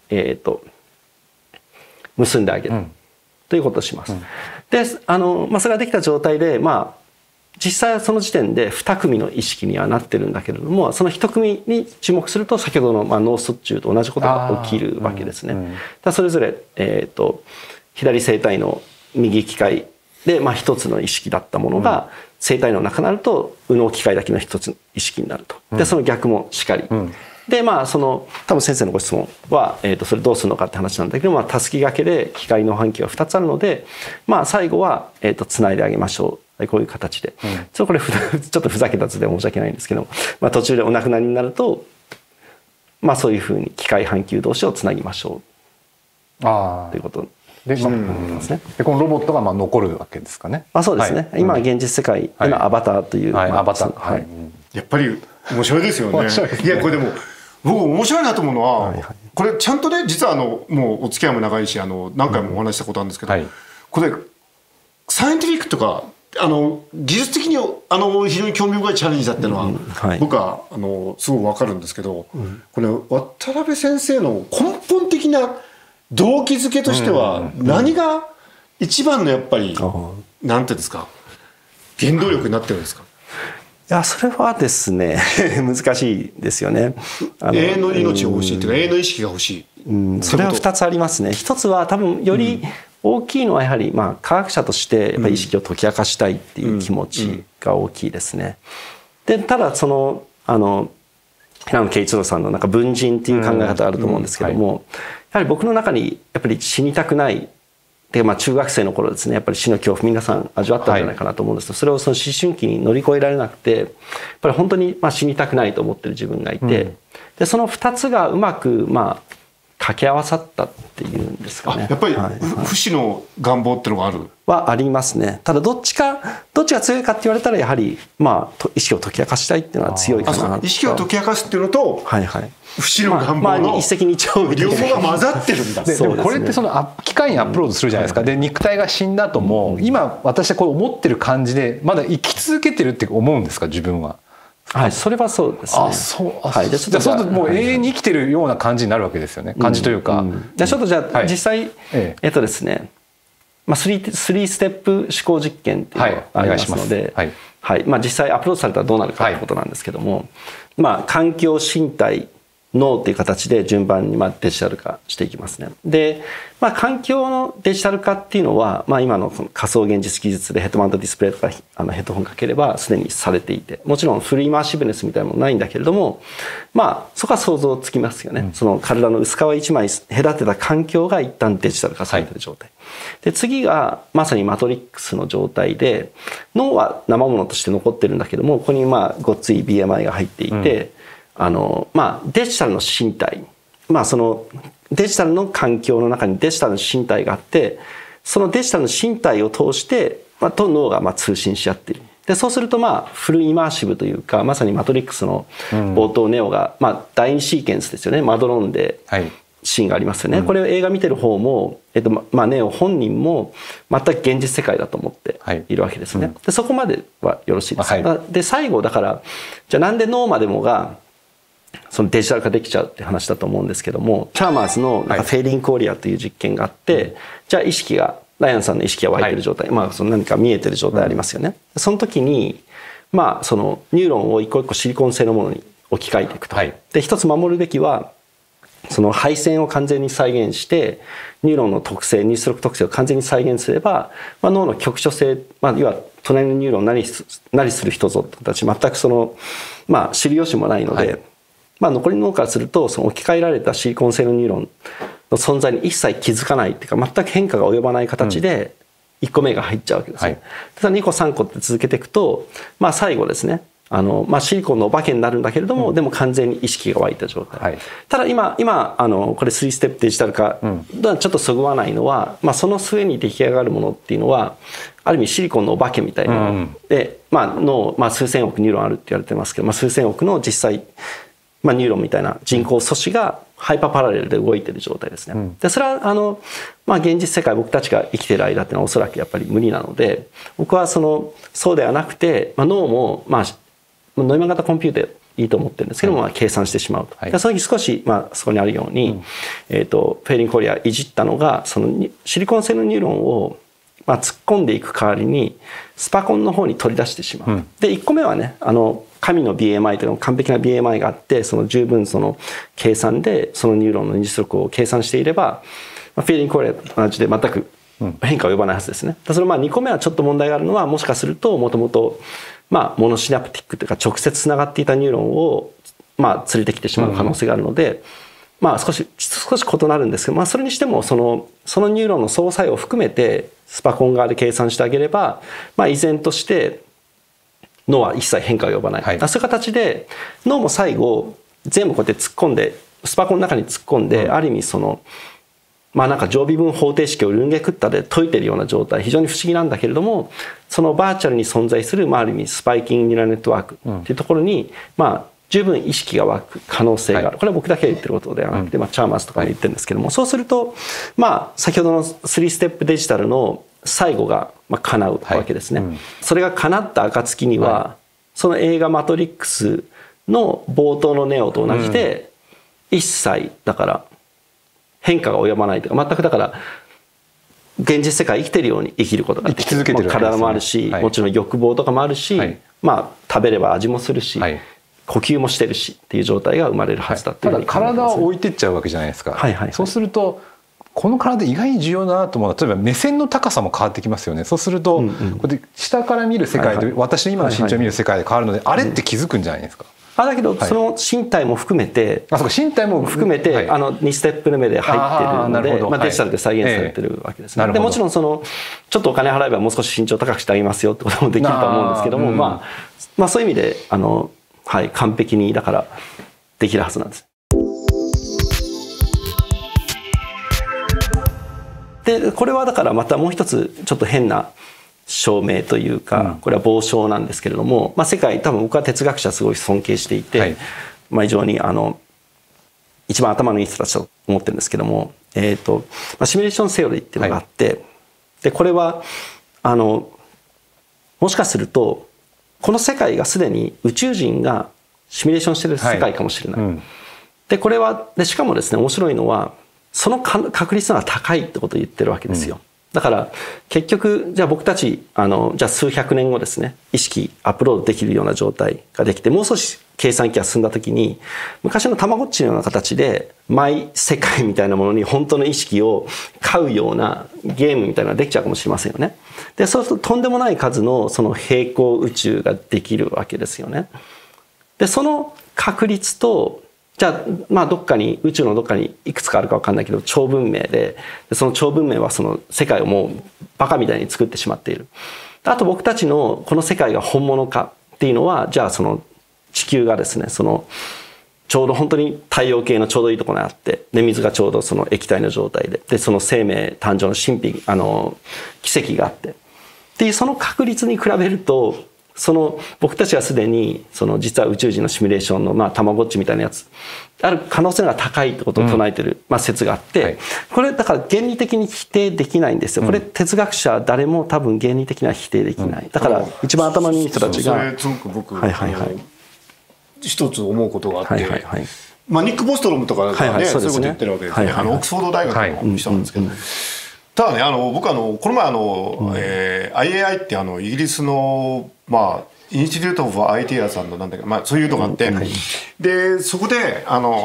結んであげる、ということをします。でそれができた状態で、実際はその時点で2組の意識にはなってるんだけれども、その1組に注目すると先ほどの脳卒中と同じことが起きるわけですね。それぞれ、左生体脳右機械で、一つの意識だったものが、生体脳なくなると右脳機械だけの一つの意識になると。でその逆もしかり。でその多分先生のご質問は、それどうするのかって話なんだけど、たすきがけで機械の半径が2つあるので、最後はつないであげましょう。こういう形で、これちょっとふざけた図で申し訳ないんですけど、途中でお亡くなりになると、そういうふうに機械半球同士をつなぎましょうということですね。 でこのロボットが残るわけですかね。 そうですね。今現実世界、今アバターという、 アバター、 やっぱり面白いですよね。いやこれでも僕面白いなと思うのは、これちゃんとね、実はもうお付き合いも長いし何回もお話したことあるんですけど、これサイエンティフィックとか技術的に非常に興味深いチャレンジだっていうのは、僕はすごく分かるんですけど、これ渡辺先生の根本的な動機づけとしては何が一番のやっぱりなんていうんですか、原動力になってるんですか？ いやそれはですね難しいですよね。 永遠の命が欲しいというか、永遠の意識が欲しい、 それは2つありますね。一つは多分より大きいのはやはり科学者としてやっぱり意識を解き明かしたいっていう気持ちが大きいですね。でただその平野啓一郎さんの文人っていう考え方があると思うんですけども、やはり僕の中にやっぱり死にたくないで、中学生の頃ですね、やっぱり死の恐怖皆さん味わったんじゃないかなと思うんですけど、それをその思春期に乗り越えられなくて、やっぱり本当に死にたくないと思ってる自分がいて、でその2つがうまく掛け合わさったっていうんですかね。 やっぱり不死の願望っていうのがあるはありますね。ただどっちが強いかって言われたらやはり意識を解き明かしたいっていうのは強いかなと。 意識を解き明かすっていうのと、不死の願望の一石二鳥両方が混ざってるんだ。 でもこれってその機械にアップロードするじゃないですか。で肉体が死んだ後も今私はこう思ってる感じでまだ生き続けてるって思うんですか、自分は。 それはそうですね。 じゃあそうするともう永遠に生きてるような感じになるわけですよね。感じというか。 ちょっとじゃあ実際ですね、3ステップ思考実験っていうのがありますので、実際アップロードされたらどうなるかってことなんですけども、環境、身体、脳っていう形で順番にデジタル化していきますね。で、環境のデジタル化っていうのは、今のその仮想現実技術でヘッドマウントディスプレイとかヘッドホンかければすでにされていて、もちろんフルイマーシブネスみたいなものないんだけれども、そこは想像つきますよね。その体の薄皮一枚隔てた環境が一旦デジタル化されている状態。で次がまさにマトリックスの状態で、脳は生ものとして残ってるんだけども、ここにごっつい BMI が入っていて、デジタルの身体、そのデジタルの環境の中にデジタルの身体があって、そのデジタルの身体を通して、と脳が通信し合っている。でそうするとフルイマーシブというか、まさにマトリックスの冒頭ネオが、第2シーケンスですよね。マドローンでシーンがありますよね。これを映画見てる方も、ネオ本人も全く現実世界だと思っているわけですね。でそこまではよろしいです。で最後だから、じゃあなんで脳までもがそのデジタル化できちゃうって話だと思うんですけども、チャーマーズのフェーリングコーリアという実験があって、じゃあ意識がライアンさんの意識が湧いてる状態、その何か見えてる状態ありますよね。その時にそのニューロンを一個一個シリコン製のものに置き換えていくと。で一つ守るべきはその配線を完全に再現してニューロンの特性、入出力特性を完全に再現すれば、脳の局所性、要は隣のニューロン何する人ぞって形、全くその知る由もないので、残りの脳からするとその置き換えられたシリコン製のニューロンの存在に一切気づかないっていうか、全く変化が及ばない形で1個目が入っちゃうわけですね。ただ2個3個って続けていくと、最後ですね、 シリコンのお化けになるんだけれども、でも完全に意識が湧いた状態、ただ今これ3ステップデジタル化とはちょっとそぐわないのは、その末に出来上がるものっていうのはある意味シリコンのお化けみたいな、で、脳、数千億ニューロンあるって言われてますけど、数千億の実際、ニューロンみたいな人工素子がハイパーパラレルで動いている状態ですね。でそれは現実世界僕たちが生きている間っていうのはおそらくやっぱり無理なので、僕はそうではなくて、脳もノイマン型コンピューターいいと思ってるんですけども、計算してしまうと。でその時少し、そこにあるように、フェイリン・コリアいじったのがシリコン製のニューロンを突っ込んでいく代わりにスパコンの方に取り出してしまう。で1個目はね神の BMI というの完璧な BMI があって、十分計算でそのニューロンの入出力を計算していれば、フェイリン・コリアと同じで全く変化を及ばないはずですね。それ2個目はちょっと問題があるのは、もしかするともともとモノシナプティックというか直接つながっていたニューロンを連れてきてしまう可能性があるので、少し異なるんですけど、それにしてもそのニューロンの相作用を含めてスパコン側で計算してあげれば、依然として脳は一切変化を及ばない、そういう形で脳も最後全部こうやって突っ込んでスパコンの中に突っ込んで、ある意味なんか常微分方程式をルンゲクッタで解いてるような状態、非常に不思議なんだけれども、そのバーチャルに存在する、ある意味スパイキングニューラルネットワークっていうところに、十分意識が湧く可能性がある。これは僕だけが言ってることではなくて、チャーマースとかも言ってるんですけども、そうすると先ほどの3ステップデジタルの最後が叶うわけですね。それが叶った暁には、その映画マトリックスの冒頭のネオと同じで、一切だから変化が及ばないというか、全くだから現実世界生きてるように生きることができる。体もあるし、もちろん欲望とかもあるし、食べれば味もするし、呼吸もしてるしっていう状態が生まれるはずだっていうふうに考えてますね。 ただ体を置いてっちゃうわけじゃないですか。そうするとこの体意外に重要だなと思うのは、例えば目線の高さも変わってきますよね。そうすると、こうやって下から見る世界と私の今の身長を見る世界で変わるので、あれって気づくんじゃないですか。 だけどその身体も含めて、 身体も含めて2ステップ目で入ってるので、デジタルで再現されてるわけですね。でもちろんちょっとお金払えばもう少し身長高くしてあげますよってこともできると思うんですけども、そういう意味で完璧にだからできるはずなんです。でこれはだからまたもう一つちょっと変な証明というか、これは傍証なんですけれども、世界多分僕は哲学者すごい尊敬していて、非常に一番頭のいい人たちと思ってるんですけども、シミュレーションセオリーっていうのがあって、でこれはもしかするとこの世界がすでに宇宙人がシミュレーションしてる世界かもしれない。でこれはしかもですね、面白いのはその確率が高いってことを言ってるわけですよ。だから結局じゃあ僕たちじゃあ数百年後ですね、意識アップロードできるような状態ができて、もう少し計算機が進んだ時に昔のたまごっちのような形でマイ世界みたいなものに本当の意識を飼うようなゲームみたいなのができちゃうかもしれませんよね。でそうするととんでもない数のその平行宇宙ができるわけですよね。でその確率とじゃあどっかに宇宙のどっかにいくつかあるか分かんないけど超文明で、その超文明はその世界をもうバカみたいに作ってしまっている。あと僕たちのこの世界が本物かっていうのは、じゃあその地球がですね、ちょうど本当に太陽系のちょうどいいところにあって、で水がちょうどその液体の状態で、その生命誕生の神秘奇跡があって、でその確率に比べると僕たちはすでに実は宇宙人のシミュレーションのたまごっちみたいなやつある可能性が高いってことを唱えてる説があって、これだから原理的に否定できないんですよ。これ哲学者誰も多分原理的には否定できない。だから一番頭のいい人たちがそれすごく僕一つ思うことがあって、ニック・ボストロムとかがねそういうこと言ってるわけですね。オックスフォード大学の人なんですけど、ただね僕この前IAI ってイギリスのインスティテュート・オブ・アイディアさんのなんだけど、そういうのがあって、でそこで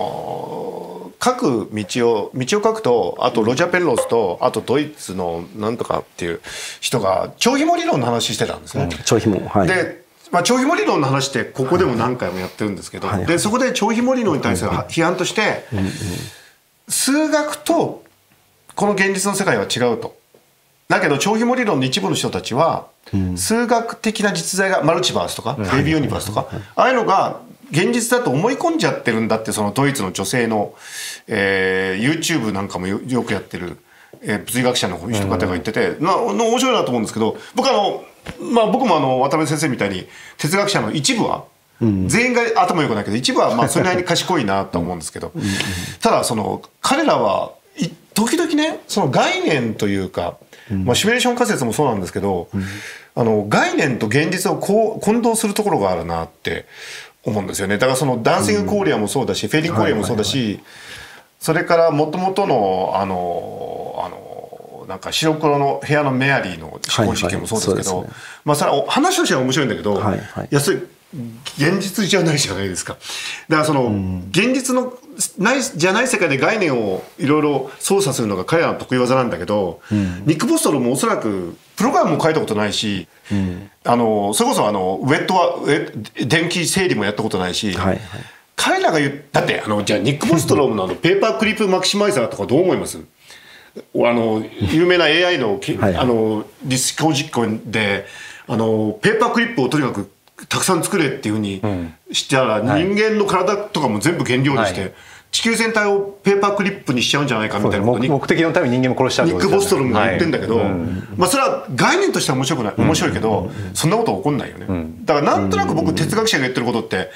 各道を書くと、あとロジャー・ペンロスとあとドイツのなんとかっていう人が超ひも理論の話してたんですね。 超ひも、で超ひも理論の話ってここでも何回もやってるんですけど、でそこで超ひも理論に対する批判として、数学とこの現実の世界は違うと。だけど超ひも理論の一部の人たちは数学的な実在がマルチバースとかベイビーユニバースとか、ああいうのが現実だと思い込んじゃってるんだって、そのドイツの女性の、YouTube なんかもよくやってる、物理学者の人方が言ってて、面白いなと思うんですけど、僕も渡辺先生みたいに哲学者の一部は、全員が頭良くないけど一部はまあそれなりに賢いなと思うんですけど、ただその彼らは時々ね、その概念というか、まあ、シミュレーション仮説もそうなんですけど、概念と現実を混同するところがあるなって思うんですよね。だからそのダンシングコーリアもそうだし、フェイリングコーリアもそうだし、それからもともとのなんか白黒の部屋のメアリーの思考実験もそうですけど、まあそれは話としては面白いんだけど、それ現実じゃないじゃないですか。だからその現実のじゃない世界で概念をいろいろ操作するのが彼らの得意技なんだけど、ニック・ボストルもおそらくプログラムも書いたことないし、それこそ電気整理もやったことないし、彼らがだってじゃあニック・ボストロームのペーパークリップマキシマイザーとかどう思います？有名な AI のディスコ実験でペーパークリップをとにかくたくさん作れっていうふうにしたら、人間の体とかも全部原料にして、地球全体をペーパークリップにしちゃうんじゃないかみたいなことに目的のために人間も殺しちゃうってニック・ことですよね。 ボストルが言ってんだけど、まあそれは概念としては面白いけど、そんなこと起こんないよね。だからなんとなく僕哲学者が言ってることって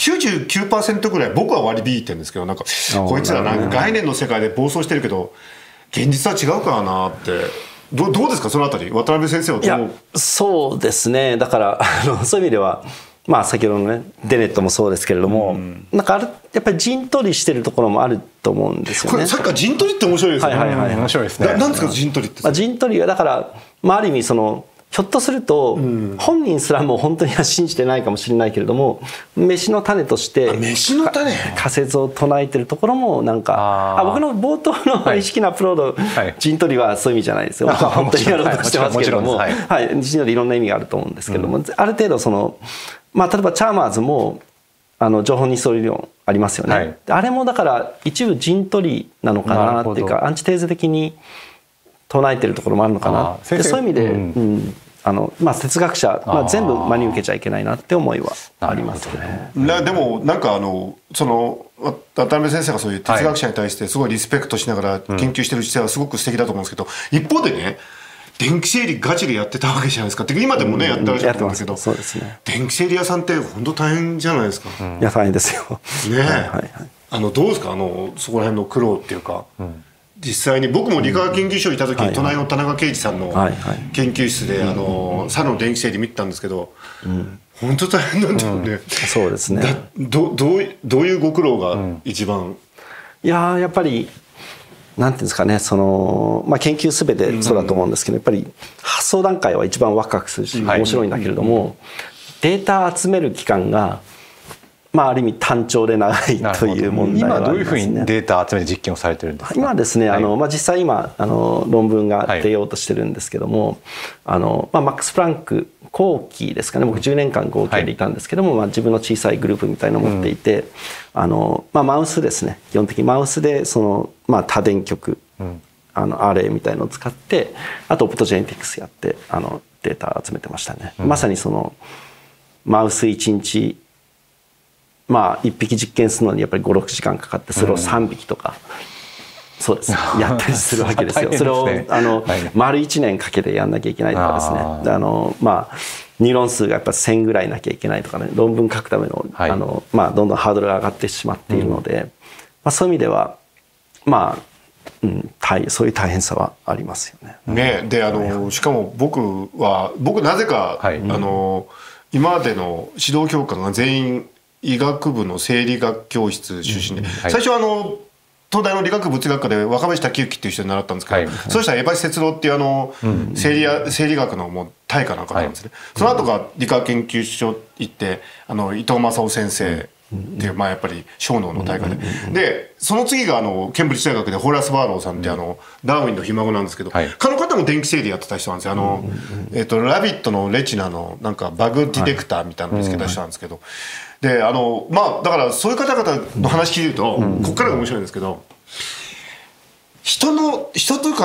99% ぐらい僕は割り引いてるんですけど、なんかこいつらなんか概念の世界で暴走してるけど現実は違うからなって。どうですか、そのあたり渡辺先生はどう？いや、 そうですね。だからそういう意味では、まあ先ほどのねデネットもそうですけれども、なんかやっぱり陣取りしてるところもあると思うんですよね。 これさっきから陣取りって面白いですね。 面白いですね。 なんですか陣取りって。 陣取りはだから、まあ、ある意味そのひょっとすると本人すらも本当には信じてないかもしれないけれども、飯の種として仮説を唱えてるところもなんか、僕の冒頭の意識のアップロード、陣取りはそういう意味じゃないですよ。僕は本当にやろうとしてますけれども、陣取りいろんな意味があると思うんですけれども、ある程度その、まあ、例えばチャーマーズも情報日相理論ありますよね。あれもだから一部陣取りなのかなっていうか、アンチテーゼ的に唱えてるところもあるのかなって、そういう意味で、まあ、哲学者、まあ、全部真に受けちゃいけないなって思いはありますけど、 でもなんかその渡辺先生がそういう哲学者に対してすごいリスペクトしながら研究してる姿勢はすごく素敵だと思うんですけど、一方でね電気整理ガチでやってたわけじゃないですか。って今でもねやってらっしゃると思うんですけど、 そうですね、 電気整理屋さんって本当大変じゃないですか。 いや大変ですよね。どうですかそこら辺の苦労っていうか。実際に僕も理化学研究所にいた時に隣の田中圭司さんの研究室で猿の電気整理見てたんですけど、本当大変なんだよね。 そうですね。 どういうご苦労が一番？ いややっぱりなんていうんですかね、その、まあ、研究すべてそうだと思うんですけど、やっぱり発想段階は一番ワクワクするし面白いんだけれども、データ集める期間がまあ、ある意味単調で長いという問題はありますね。今どういうふうにデータ集めて実験をされてるんですか？ 今ですね、まあ、実際今論文が出ようとしてるんですけども、まあ、マックス・プランク後期ですかね、僕10年間合計でいたんですけども、まあ、自分の小さいグループみたいなのを持っていて、まあ、マウスですね、基本的にマウスでその、まあ、多電極アレイみたいのを使って、あとオプトジェネティクスやってデータ集めてましたね。まさにそのマウス1日まあ、1匹実験するのにやっぱり 5,6 時間かかって、それを3匹とか、そうですやったりするわけですよ。それを丸1年かけてやんなきゃいけないとかですね、まあ、ニューロン数がやっぱ1000ぐらいなきゃいけないとかね、論文書くための、まあ、どんどんハードルが上がってしまっているので、まあ、そういう意味ではまあ、そういう大変さはありますよね。 でしかも僕なぜか、今までの指導教官が全員医学部の生理学教室出身で、最初は東大の理学物理学科で若林武之っていう人に習ったんですけど、そうしたら江橋節郎っていう生理学のもう大家なんかなんですね。その後が理化学研究所行って伊藤正夫先生っていう、まあやっぱり小脳の大家で、その次がケンブリッジ大学でホーラス・バーローさんってダーウィンのひ孫なんですけど、この方も電気整理やってた人なんですよ。ラビットのレチナのなんかバグディテクターみたいなのを見つけた人なんですけど、でまあだからそういう方々の話聞いてると、ここからが面白いんですけど、人というか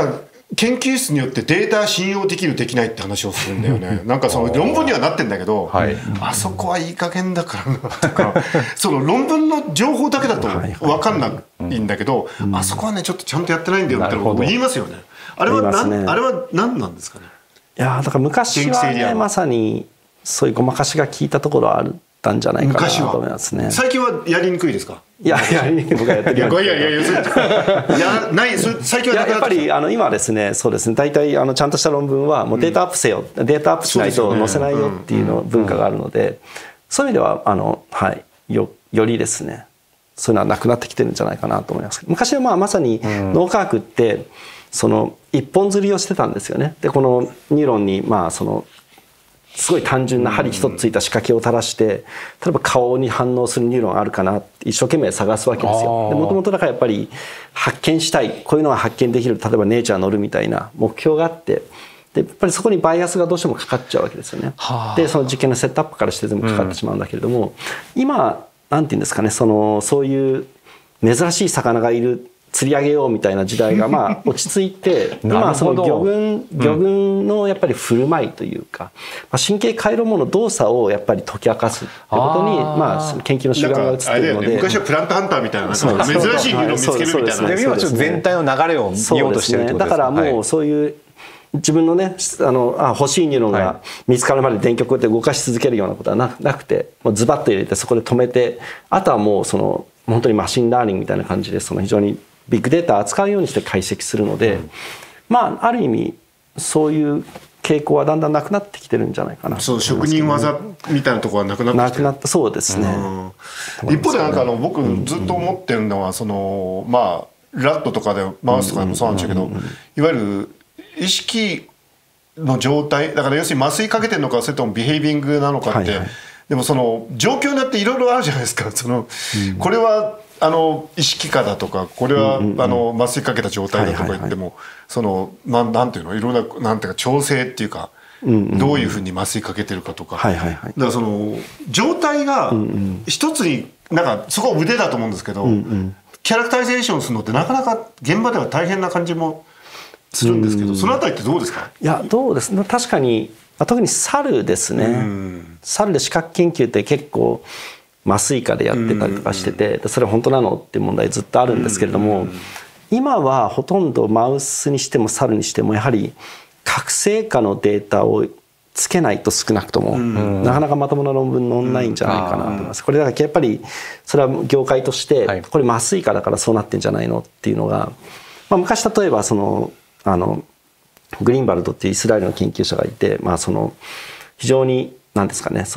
研究室によってデータ信用できるできないって話をするんだよね。なんかその論文にはなってんだけど、 はい、 あそこはいい加減だからなとかその論文の情報だけだと分かんないんだけど、あそこはねちょっとちゃんとやってないんだよってことを言いますよね。あれは何なんですかね。 いやだから昔はねまさにそういうごまかしが効いたところはあったんじゃないかなと思いますね。 最近はやりにくいですか。 いややりにくい、僕がやってるようにない最近はやっぱり今はですね、そうですね、大体ちゃんとした論文はもうデータアップせよ、データアップしないと載せないよっていうの文化があるので、そういう意味でははい、よりですねそういうのはなくなってきてるんじゃないかなと思います。昔はまさに脳科学ってその一本釣りをしてたんですよね。でこのニューロンにすごい単純な針一つついた仕掛けを垂らして例えば顔に反応するニューロンあるかなって一生懸命探すわけですよ。もともとだからやっぱり発見したい、こういうのが発見できる、例えばネイチャー乗るみたいな目標があって、でやっぱりそこにバイアスがどうしてもかかっちゃうわけですよね。でその実験のセットアップからして全部かかってしまうんだけれども、今なんていうんですかね、そういう珍しい魚がいる釣り上げようみたいな時代が落ち着いて今その魚群のやっぱり振る舞いというか、神経回路網の動作をやっぱり解き明かすってことに研究の主眼が移っているので、 昔はプラントハンターみたいな珍しいニューロン見つけるみたいな、 今はちょっと全体の流れを見ようとしてるってことですね。 だからもうそういう自分のね欲しいニューロンが見つかるまで電極で動かし続けるようなことはなくて、もうズバッと入れてそこで止めて、あとはもう本当にマシンラーニングみたいな感じで非常にビッグデータを扱うようにして解析するので、ある意味そういう傾向はだんだんなくなってきてるんじゃないかな。 そう、職人技みたいなところはなくなってきてる。 なくなった、そうですね。 一方で僕ずっと思ってるのはラットとかでマウスとかでもそうなんですけど、いわゆる意識の状態だから、要するに麻酔かけてるのかそれともビヘイビングなのかって、でもその状況によっていろいろあるじゃないですか。これは意識下だとか、これは麻酔かけた状態だとか言っても、なんていうの、いろんななんていうか調整っていうか、どういうふうに麻酔かけてるかとか、だからその状態が一つになんかそこは腕だと思うんですけど、キャラクタリゼーションするのってなかなか現場では大変な感じもするんですけど、そのあたりってどうですか。 いやどうですね、確かに特に猿ですね。猿で視覚研究って結構麻酔科でやってたりとかしてて、それは本当なのっていう問題ずっとあるんですけれども、今はほとんどマウスにしても猿にしてもやはり覚醒化のデータをつけないと少なくともなかなかまともな論文載んないんじゃないかなと思います。これだからやっぱりそれは業界としてこれ麻酔科だからそうなってんじゃないのっていうのが、昔例えばグリーンバルドっていうイスラエルの研究者がいて、非常に何ですかね、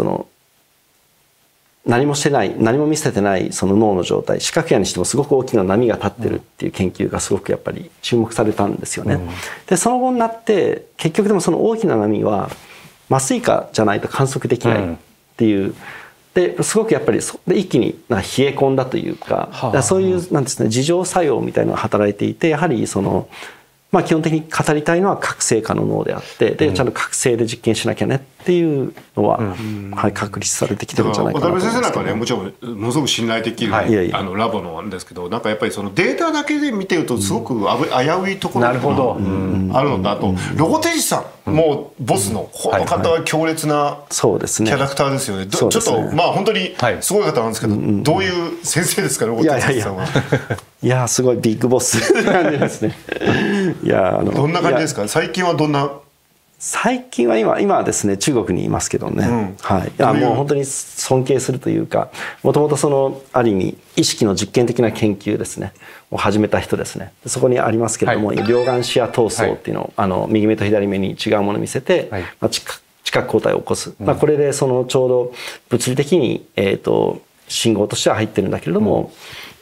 何もしてない、何も見せてないその脳の状態、視覚野にしてもすごく大きな波が立ってるっていう研究がすごくやっぱり注目されたんですよね。でその後になって結局でもその大きな波は麻酔科じゃないと観測できないっていう、ですごくやっぱりで一気に冷え込んだというか、そういうなんですね、自浄作用みたいなのが働いていて、やはり基本的に語りたいのは覚醒化の脳であって、でちゃんと覚醒で実験しなきゃねっていうのは、確立されてきてるんじゃないかなと思います。 渡辺先生なんかね、もちろんものすごく信頼できる、ラボなんですけど、なんかやっぱりそのデータだけで見てるとすごく危ういところがあるのと、あとロゴテジさん、もうボスのこの方は強烈なキャラクターですよね。ちょっと本当にすごい方なんですけど、どういう先生ですか、ロゴテジさんは。 いやすごいビッグボスって感じですね。 どんな感じですか。最近はどんな。 最近は今はですね中国にいますけどね、もう本当に尊敬するというか、もともとある意味意識の実験的な研究ですねを始めた人ですね。そこにありますけれども、両眼視野闘争っていうのを右目と左目に違うものを見せて、知覚交代を起こす、これでちょうど物理的に信号としては入ってるんだけれども、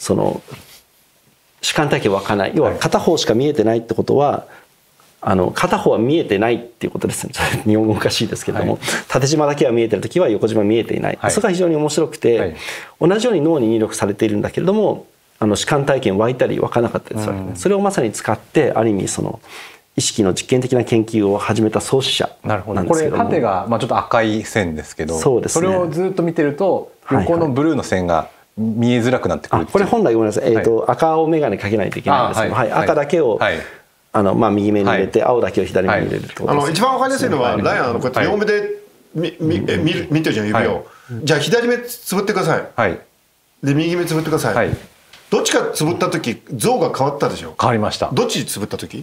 主観体系湧かない、要は片方しか見えてないってことは、片方は見えてないっていうことですね。日本語おかしいですけれども、縦縞だけは見えてる時は横縞見えていない、それが非常に面白くて、同じように脳に入力されているんだけれども、主観体験湧いたり湧かなかったりするわけです。それをまさに使ってある意味意識の実験的な研究を始めた創始者なんですけども。 これ縦がちょっと赤い線ですけど、それをずっと見てると横のブルーの線が見えづらくなってくる。 これ本来ごめんなさい、赤青眼鏡かけないといけないんですけど、赤だけをまあ、右目に入れて、青だけを左目に入れるってことです。 一番わかりやすいのは、ライアンこうやって両目で見てるじゃん、指を。じゃあ左目つぶってください。で右目つぶってください。どっちかつぶった時像が変わったでしょ。 変わりました。 どっちつぶった時？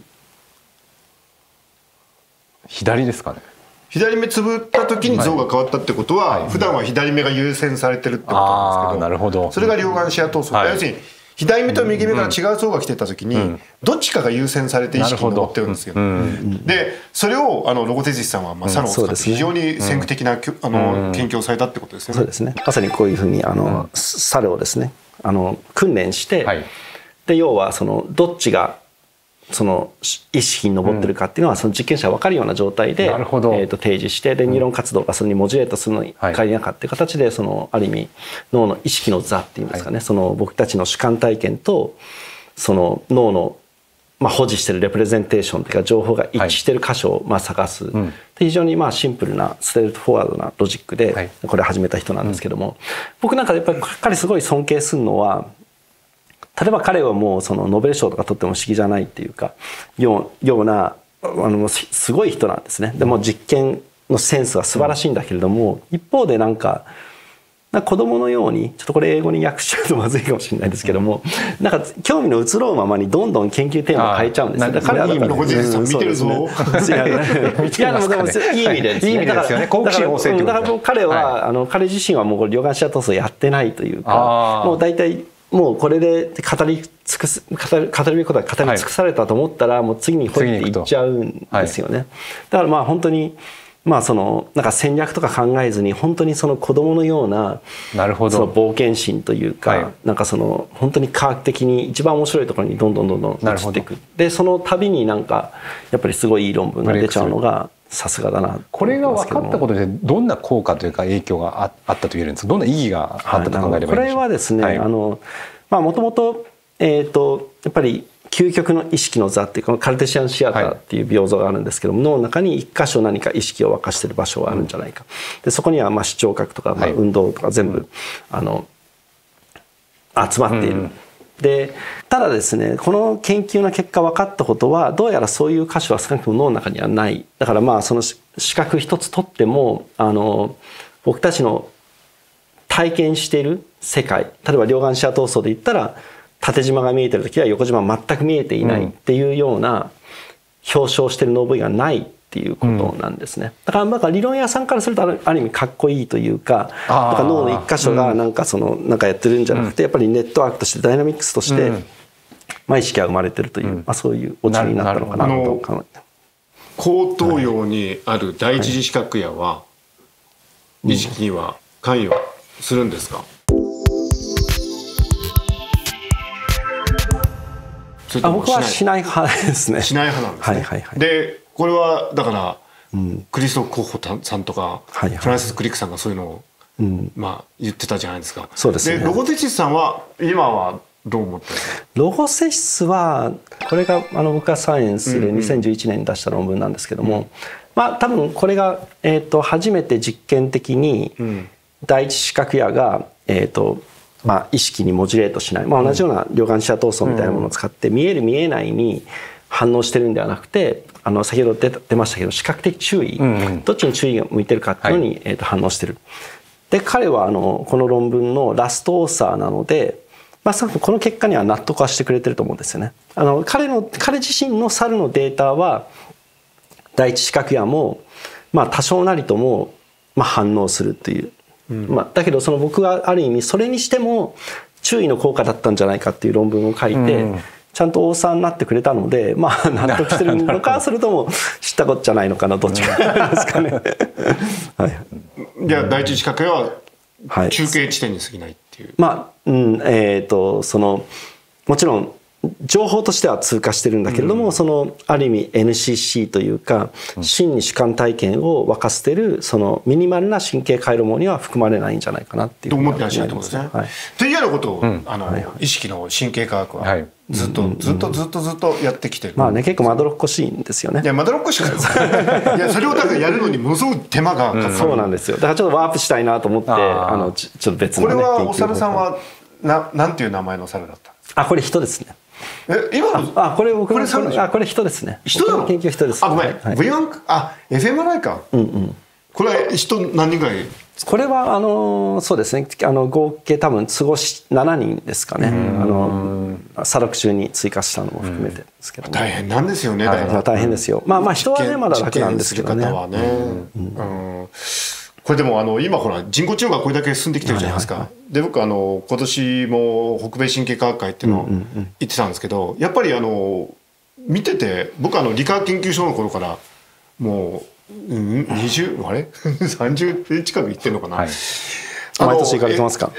左ですかね。 左目つぶった時に像が変わったってことは、普段は左目が優先されてるってことなんですけど、 なるほど。 それが両眼視野闘争。要するに左目と右目から違う像が来てた時に、どっちかが優先されて意識に上ってるんですよ。でそれをロゴテジスさんはサロンを使って非常に先駆的な研究をされたってことですね。 そうですね。まさにこういうふうにサルをですね訓練して、で要はそのどっちがその意識に上ってるかっていうのはその実験者が分かるような状態で提示して、でニューロン活動がそれにモジュレートするのに限りなかっていう形で、そのある意味脳の意識の座っていうんですかね、その僕たちの主観体験とその脳の保持してるレプレゼンテーションというか情報が一致してる箇所を探す、非常にシンプルなストレートフォワードなロジックでこれ始めた人なんですけども、僕なんかやっぱり彼すごい尊敬するのは、例えば彼はもうそのノーベル賞とか取っても不思議じゃないっていうかようなすごい人なんですね。でも実験のセンスは素晴らしいんだけれども、一方でなんか子供のように、ちょっとこれ英語に訳しちゃうとまずいかもしれないですけども、なんか興味の移ろうままにどんどん研究テーマを変えちゃうんですよ。彼はだから見てるぞ。 いやでもいい意味でですね。だから彼は彼自身はもう両眼視野闘争やってないというか、もう大体もうこれで語るべきことは語り尽くされたと思ったら、もう次にほいっていっちゃうんですよね。だから本当にそのなんか戦略とか考えずに、本当にその子供のようなその冒険心というか、なんかその本当に科学的に一番面白いところにどんどん移っていく。でその度になんかやっぱりすごいいい論文が出ちゃうのがさすがだな。 これが分かったことでどんな効果というか影響があったと言えるんですか。どんな意義があったと考えればいいんでしょうか。 これはですね、もともとやっぱり究極の意識の座っていうこのカルテシアンシアターっていう描像があるんですけども、脳の中に一箇所何か意識を沸かしている場所があるんじゃないか。でそこには視聴覚とか運動とか全部集まっている。でただですね、この研究の結果分かったことは、どうやらそういう箇所は少なくとも脳の中にはない。だからその視覚一つとっても僕たちの体験している世界、例えば両眼視野闘争で言ったら縦縞が見えてる時は横縞は全く見えていないっていうような表彰してる脳部位がないっていうことなんですね。だから理論屋さんからするとある意味かっこいいというか、とか脳の一箇所がなんかやってるんじゃなくて、やっぱりネットワークとしてダイナミックスとして意識が生まれてるという、そういうオチになったのかなと考えて。 後頭葉にある第一次視覚野は意識には関与するんですか。 僕はしない派ですね。 しない派なんですね。でこれはだからクリストフ・コッホさんとかフランシス・クリックさんがそういうのを言ってたじゃないですか。 そうですね。 でロゴテシスさんは今はどう思ってるんですか。 ロゴテシスはこれが僕がサイエンスで2011年に出した論文なんですけども、多分これが初めて実験的に第一視覚野が意識にモジュレートしない、同じような両眼視野闘争みたいなものを使って見える見えないに反応してるんではなくて、先ほど出ましたけど視覚的注意、どっちに注意が向いてるかっていうのに反応してる。で彼はこの論文のラストオーサーなので、この結果には納得はしてくれてると思うんですよね。彼自身の猿のデータは第一視覚野も多少なりとも反応するという。だけど僕はある意味それにしても注意の効果だったんじゃないかっていう論文を書いて、ちゃんとオーサーになってくれたので、納得してるのかそれとも知ったことじゃないのかな、どっちかですかね。 じゃあ第一視覚野は中継地点に過ぎないっていう。 もちろん情報としては通過してるんだけれども、ある意味 NCC というか真に主観体験を沸かせてるミニマルな神経回路網には含まれないんじゃないかなっていうと思ってらっしゃるってことですね。というようなことを意識の神経科学はずっとやってきてる。 結構まどろっこしいんですよね。 いやまどろっこしくない。いやそれをだからやるのにものすごい手間がかかる。 そうなんですよ。だからちょっとワープしたいなと思ってちょっと別のこれはお猿さんはなんていう名前の猿だったんですか。 これ人ですね。 今のこれ僕のこれこれ人ですね。 人なの？ 僕の研究人です。 ごめん、 はい、 V1 FMRI か。これは人何人ぐらい？ これはそうですね、合計多分都合7人ですかね、査読中に追加したのも含めてですけど、 大変なんですよね。だから大変ですよ。まあ人はねまだ楽なんですけどね。 これでも今ほら人工知能がこれだけ進んできてるじゃないですか。で僕今年も北米神経科学会っていうのを行ってたんですけど、やっぱり見てて僕理化学研究所の頃からもう20あれ30年近く行ってるのかな。 毎年行かれてますか？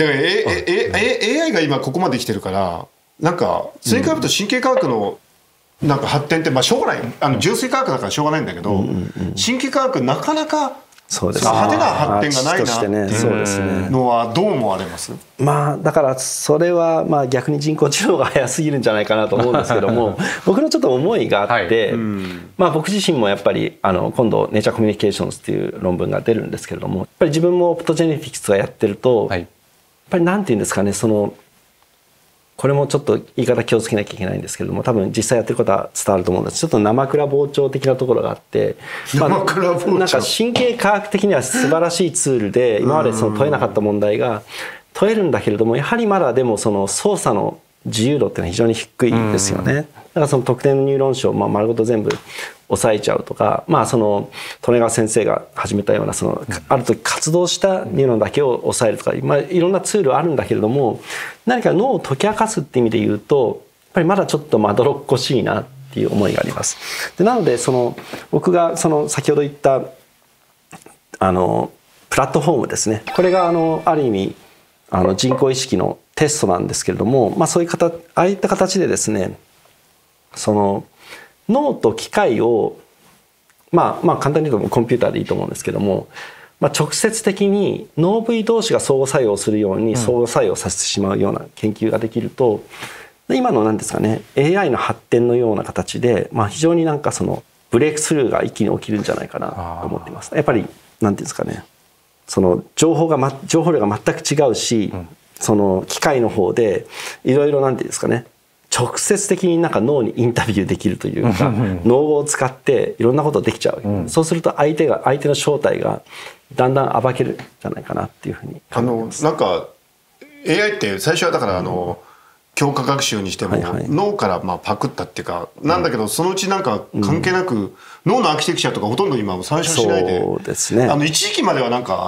AI が今ここまで来てるからなんかそれに比べると神経科学のなんか発展ってしょうがない純粋科学だからしょうがないんだけど、神経科学なかなか派手な発展がないなっていうのはどう思われます？ だからそれは逆に人工知能が早すぎるんじゃないかなと思うんですけども僕のちょっと思いがあって、僕自身もやっぱり今度「ネイチャーコミュニケーションズ」っていう論文が出るんですけれども、やっぱり自分もオプトジェネティクスがやってると、やっぱりなんていうんですかね、これもちょっと言い方気をつけなきゃいけないんですけれども、多分実際やってることは伝わると思うんです。ちょっと生倉膨張的なところがあって、なんか神経科学的には素晴らしいツールで今まで問えなかった問題が問えるんだけれども、やはりまだでも操作の自由度っていうのは非常に低いですよね。だから特定のニューロン種を丸ごと全部抑えちゃうとか、利根川先生が始めたようなある時活動したニューロンだけを抑えるとか、いろんなツールあるんだけれども、何か脳を解き明かすっていう意味で言うとやっぱりまだちょっとまどろっこしいなっていう思いがあります。でなので僕が先ほど言ったプラットフォームですね、これがある意味人工意識のテストなんですけれども、そういうああいった形でですね、脳と機械を簡単に言うとコンピューターでいいと思うんですけども、直接的に脳部位同士が相互作用するように相互作用させてしまうような研究ができると、今の何ですかね AI の発展のような形で、非常になんかブレイクスルーが一気に起きるんじゃないかなと思っています。やっぱり何ていうんですかね、情報量が全く違うし、機械の方でいろいろ何ていうんですかね、直接的になんか脳にインタビューできるというか脳を使っていろんなことできちゃう、そうすると相手の正体がだんだん暴けるんじゃないかなっていうふうに考えます。 なんか AI って最初はだから強化学習にしても脳からパクったっていうかなんだけど、そのうちなんか関係なく脳のアーキテクチャとかほとんど今参照しないで、 そうですね、 一時期まではなんか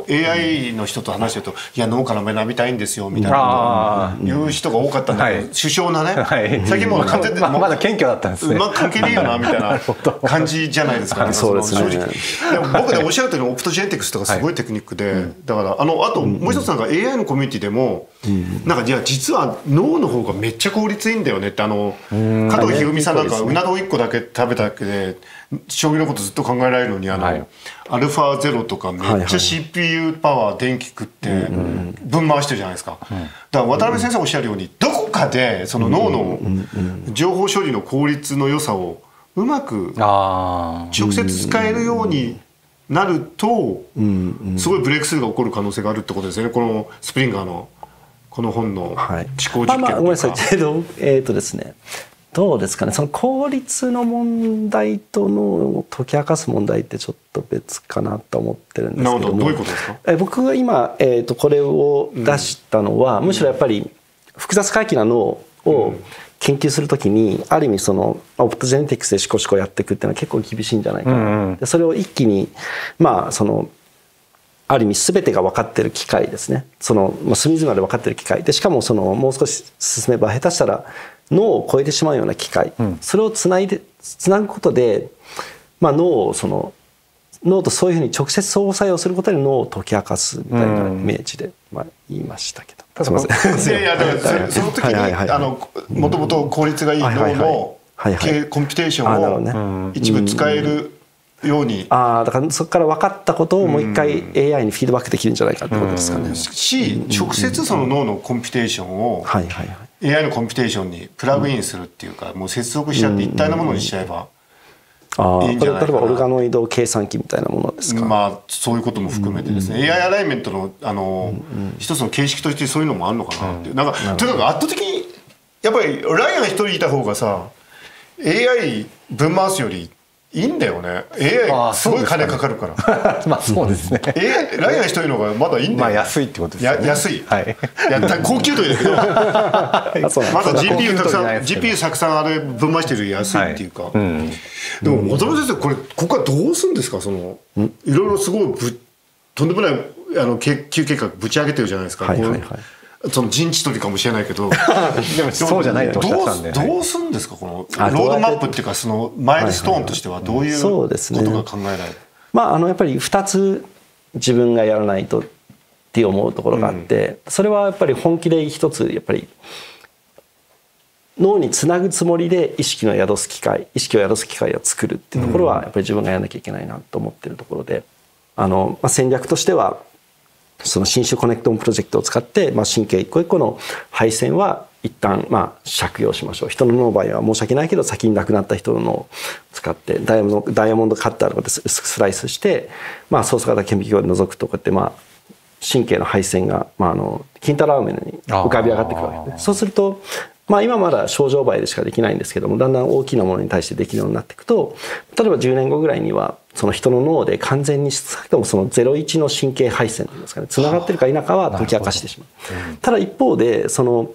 AI の人と話してると「いや脳から学びたいんですよ」みたいなことを言う人が多かったんだけど、首相なね、最近もう完全にまだ謙虚だったんですね。 関係ねえよなみたいな感じじゃないですかね。 そうですね。 正直でも僕でおっしゃるとおりオプトジェネティクスとかすごいテクニックで、だからあともう一つなんか AI のコミュニティでもなんかいや実は脳の方がめっちゃ効率いいんだよねって、加藤一二三さんなんかうな丼1個だけ食べただけで将棋のことずっと考えられるのにアルファゼロとかめっちゃ CPU パワー電気食って分回してるじゃないですか。だから渡辺先生おっしゃるようにどこかでその脳の情報処理の効率の良さをうまく直接使えるようになるとすごいブレイクスルーが起こる可能性があるってことですよね。このスプリンガーのこの本の思考実験とか。 ごめんなさいですね、どうですかね、効率の問題と脳を解き明かす問題ってちょっと別かなと思ってるんですけども。 どういうことですか？ 僕が今、これを出したのは、むしろやっぱり複雑回帰な脳を研究するときに、ある意味オプトジェネティクスでシコシコやっていくっていうのは結構厳しいんじゃないかな、でそれを一気にある意味全てが分かってる機械ですね、隅々まで分かってる機械で、しかももう少し進めば下手したら脳を超えてしまうような機械、それをつなぐことで、脳とそういうふうに直接相互作用することで脳を解き明かすみたいなイメージで言いましたけど、すみません。 いやだからその時にもともと効率がいい脳のコンピュテーションを一部使えるように、 だからそこから分かったことをもう一回 AI にフィードバックできるんじゃないかってことですかね。 直接その脳のコンピュテーションを AI のコンピュテーションにプラグインするっていうか、もう接続しちゃって一体のものにしちゃえばいいんじゃないかな。 例えばオルガノイド計算機みたいなものですか。 そういうことも含めてですね、AI アライメントの一つの形式としてそういうのもあるのかなっていう、なんかとにかく圧倒的にやっぱりライアン一人いた方がさ AI ぶん回すよりいいんだよね。 AI すごい金かかるからまあそうですね。 ライアン一人の方がまだいいんだよ、 まあ安いってことですよね。 安い、 はい。 高級というだけどまだ GPU たくさん GPU たくさんあれぶん回してるより安いっていうか、はい、でも渡辺先生ここはどうするんですか。いろいろすごいとんでもない研究結果ぶち上げてるじゃないですか。はいはいはい、その陣地取りかもしれないけどでもそうじゃないとおっしゃってたんで、 どうするんですかこのロードマップっていうかそのマイルストーンとしてはどういうことが考えられる。 まあやっぱり2つ自分がやらないとって思うところがあって、それはやっぱり本気で一つやっぱり脳につなぐつもりで意識を宿す機会を作るっていうところはやっぱり自分がやらなきゃいけないなと思ってるところで、戦略としてはその新種コネクトンプロジェクトを使って、神経一個一個の配線は一旦借用しましょう。人の脳の場合は申し訳ないけど先に亡くなった人の脳を使ってダイヤモンドカッターとかでスライスして、操作型顕微鏡で覗くとかって神経の配線が金太郎飴に浮かび上がってくるわけです。そうすると今まだ症状倍でしかできないんですけども、だんだん大きなものに対してできるようになっていくと、例えば10年後ぐらいにはその人の脳で完全に少なくともその01の神経配線といいますかね、つながってるか否かは解き明かしてしまう。ただ一方でその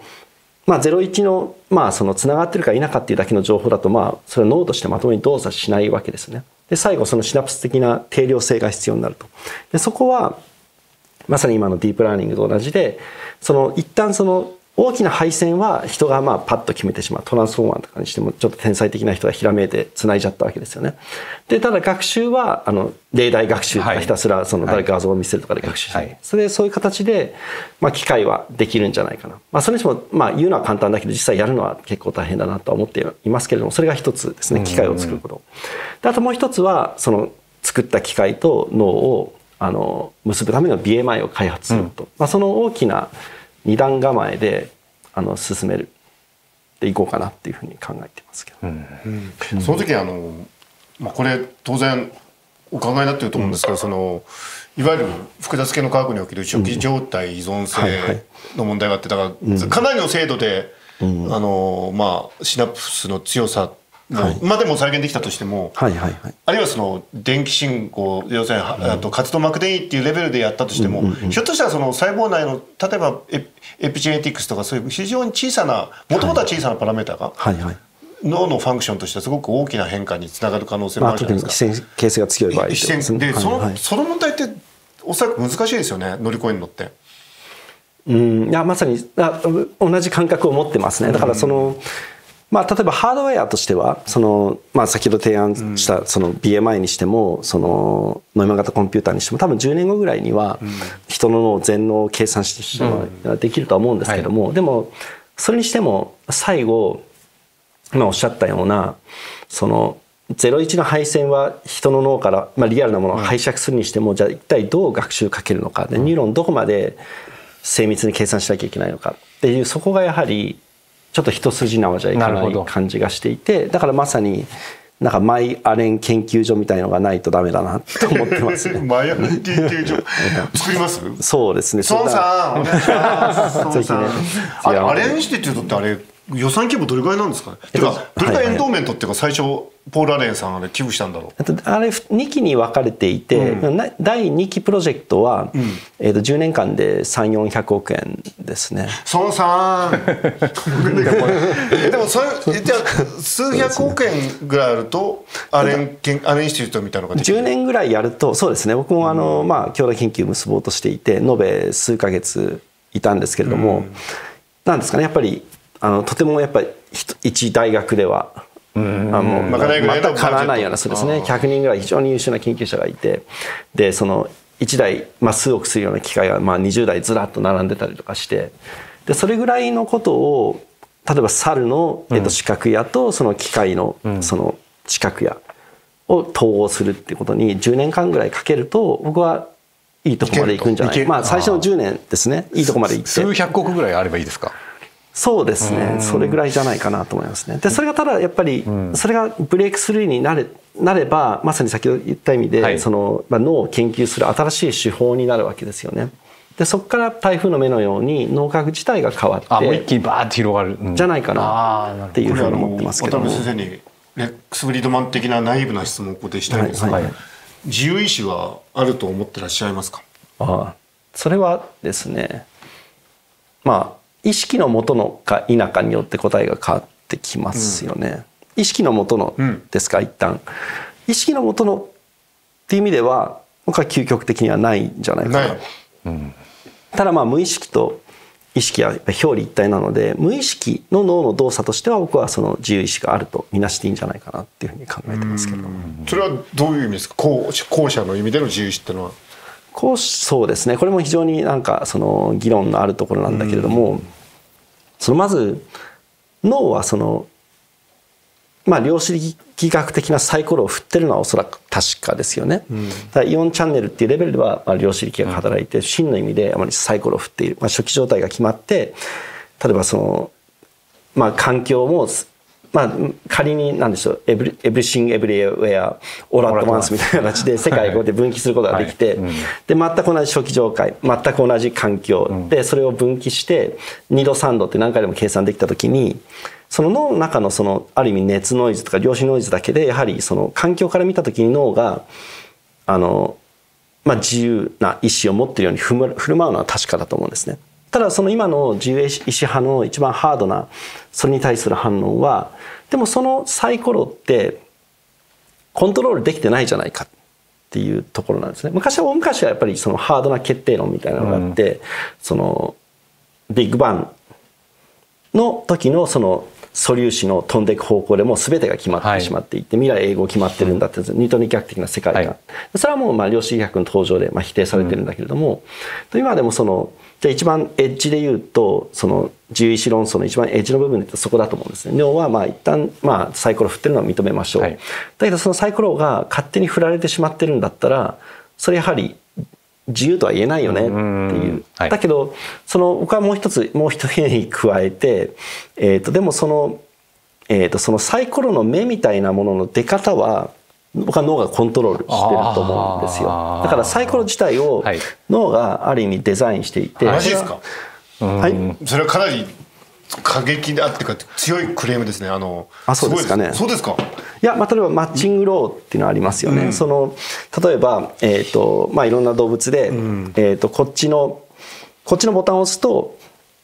01のそのつながってるか否かっていうだけの情報だとそれは脳としてまともに動作しないわけですね。で最後そのシナプス的な定量性が必要になると。でそこはまさに今のディープラーニングと同じで、一旦その大きな配線は人がパッと決めてしまう。トランスフォーマーとかにしてもちょっと天才的な人がひらめいて繋いじゃったわけですよね。でただ学習は例題学習とかひたすらその誰か画像を見せるとかで学習して、そういう形で機械はできるんじゃないかな。それにしても言うのは簡単だけど実際やるのは結構大変だなとは思っていますけれども、それが一つですね、機械を作ること。であともう一つはその作った機械と脳を結ぶための BMI を開発すること。その大きな二段構えで進めるでいこうかなっていうふうに考えてますけど、 その時これ当然お考えになってると思うんですけど、いわゆる複雑系の科学における初期状態依存性の問題があって、だからかなりの精度でシナプスの強さでも再現できたとしても、あるいはその電気信号、要するに活動膜電位っていうレベルでやったとしても、ひょっとしたらその細胞内の例えばエピジェネティクスとかそういう非常に小さなもともとは小さなパラメータが脳のファンクションとしてはすごく大きな変化につながる可能性もあるじゃないですか。 特に非線形性が強い場合でその問題っておそらく難しいですよね、乗り越えるのって。 いやまさに同じ感覚を持ってますね。だから例えばハードウェアとしては先ほど提案したその BMI にしてもそのノイマン型コンピューターにしても多分10年後ぐらいには人の脳全脳を計算してしまうできるとは思うんですけども、でもそれにしても最後今おっしゃったようなその01の配線は人の脳からリアルなものを拝借するにしても、じゃあ一体どう学習かけるのかでニューロンどこまで精密に計算しなきゃいけないのかっていう、そこがやはりちょっと一筋縄じゃいかない感じがしていて、だからまさにマイアレン研究所みたいのがないとダメだなと思ってますね。 マイアレン研究所作ります？ そうですね。 孫さんお願いします。孫さん。アレンインスティテュートってあれ予算規模どれぐらいなんですかね。てかどれぐらいエンドーメントっていうか最初ポール・アレンさん寄付したんだろう。 あれ2期に分かれていて、第2期プロジェクトは、10年間で3、400億円ですね。 孫さんでもそれじゃあ数百億円ぐらいあるとアレンインスティテュートみたいなのができる。 10年ぐらいやるとそうですね。僕も共同研究結ぼうとしていて延べ数ヶ月いたんですけれども、なんですかね、やっぱりとてもやっぱり一大学では全くかなわないような、そうですね、100人ぐらい非常に優秀な研究者がいて、でその1台、数億するような機械が20台ずらっと並んでたりとかして、でそれぐらいのことを例えば猿の視覚野とその機械のその視覚野を統合するっていうことに10年間ぐらいかけると僕はいいとこまで行くんじゃない。最初の10年ですね、いいとこまで行って数百億ぐらいあればいいですか。 そうですね、それぐらいじゃないかなと思いますね。でそれがただやっぱりそれがブレイクスルーになればまさに先ほど言った意味でその脳を研究する新しい手法になるわけですよね。 でそこから台風の目のように脳科学自体が変わってもう一気にバーって広がる、 じゃないかなっていうふうに思ってますけども。 渡辺先生にレックス・フリードマン的なナイーブな質問をここでしたいんですが、自由意志はあると思ってらっしゃいますか？ それはですね、まあ意識のもとのか否かによって答えが変わってきますよね。意識のもとのですか、一旦意識のもとのっていう意味では僕は究極的にはないんじゃないかな。ただまあ無意識と意識はやっぱり表裏一体なので、無意識の脳の動作としては僕はその自由意志があるとみなしていいんじゃないかなっていうふうに考えてますけど。 それはどういう意味ですか？後者の意味での自由意志ってのは。 そうですね、これも非常になんかその議論のあるところなんだけれども、そのまず脳はそのまあ量子力学的なサイコロを振ってるのはおそらく確かですよね。だからイオンチャンネルっていうレベルではまあ量子力学が働いて、真の意味であまりサイコロを振っている、まあ、初期状態が決まって、例えばそのまあ環境もまあ仮に何でしょう、everything everywhere all at once みたいな形で世界をこうやって分岐することができて、で全く同じ初期状態、全く同じ環境でそれを分岐して2度3度って何回でも計算できた時に、その脳の中のそのある意味熱ノイズとか量子ノイズだけでやはりその環境から見た時に脳がまあ自由な意志を持っているように振る舞うのは確かだと思うんですね。ただその今の自由意志派の一番ハードなそれに対する反応は、でもそのサイコロってコントロールできてないじゃないかっていうところなんですね。昔はやっぱりそのハードな決定論みたいなのがあって、そのビッグバンの時のその素粒子の飛んでいく方向でもう全てが決まってしまっていて、未来永劫決まってるんだってニュートン力学的な世界が、それはもうまあ量子力学の登場でまあ否定されてるんだけれども、今でもそのじゃあ一番エッジで言うとその自由意志論争の一番エッジの部分で言うとそこだと思うんですね。脳はまあ一旦まあサイコロ振ってるのは認めましょう、だけどそのサイコロが勝手に振られてしまってるんだったら、それやはり自由とは言えないよねっていう。だけどその僕はもう一変に加えて、でもそのサイコロの目みたいなものの出方は僕は脳がコントロールしてると思うんですよ。だからサイコロ自体を脳がある意味デザインしていて。 マジですか？ はい。 それはかなり過激であってか強いクレームですね。 そうですかね。 そうですか。 いや、まあ、例えばマッチングローっていうのはありますよね。その例えばまあいろんな動物でこっちのボタンを押すと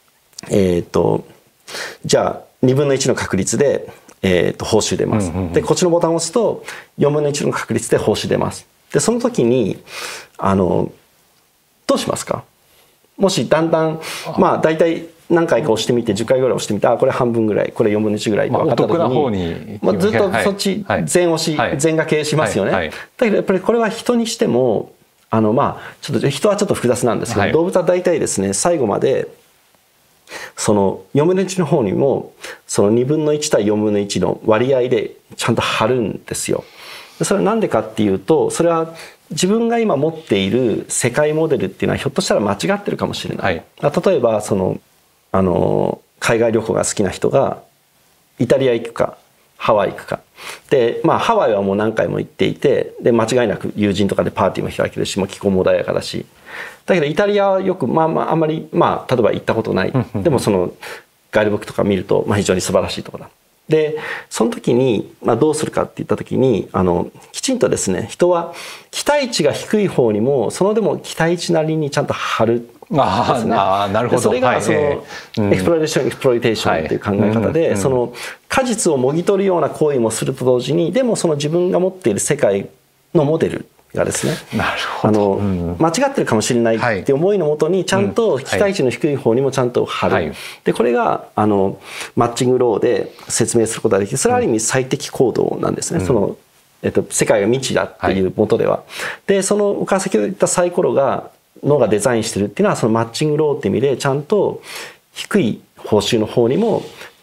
じゃあ2分の1の確率で報酬出ます。でこっちのボタンを押すと4分の1の確率で報酬出ます。でその時にどうしますか？もしだんだんまあ大体何回か押してみて10回ぐらい押してみて、これ半分ぐらい、これ4分の1ぐらいって分かった時に、まあ、ずっとそっち全押し、全掛けしますよね。だけどやっぱりこれは人にしてもまあちょっと人はちょっと複雑なんですけど、動物は大体ですね最後までその4分の1の方にもその2分の1対4分の1の割合でちゃんと張るんですよ。それは何でかっていうと、それは自分が今持っている世界モデルっていうのはひょっとしたら間違ってるかもしれない。例えばその海外旅行が好きな人がイタリア行くかハワイ行くかで、まあハワイはもう何回も行っていて、で間違いなく友人とかでパーティーも開けるし、もう気候も穏やかだし、だけどイタリアはよくあんまり例えば行ったことない。でもそのガイドブックとか見ると非常に素晴らしいところだ。でその時にどうするかって言った時にきちんとですね、人は期待値が低い方にもそのでも期待値なりにちゃんと張るんですね。 なるほど。 それがそのエクスプロイテーションっていう考え方で、その果実をもぎ取るような行為もすると同時に、でもその自分が持っている世界のモデルがですね、間違ってるかもしれないって思いのもとにちゃんと期待値の低い方にもちゃんと張る。でこれがマッチングローで説明することができる。それはある意味最適行動なんですね。その世界が未知だっていうもとでは。でその先ほど言ったサイコロが脳がデザインしてるっていうのは、そのマッチングローって意味でちゃんと低い報酬の方にもち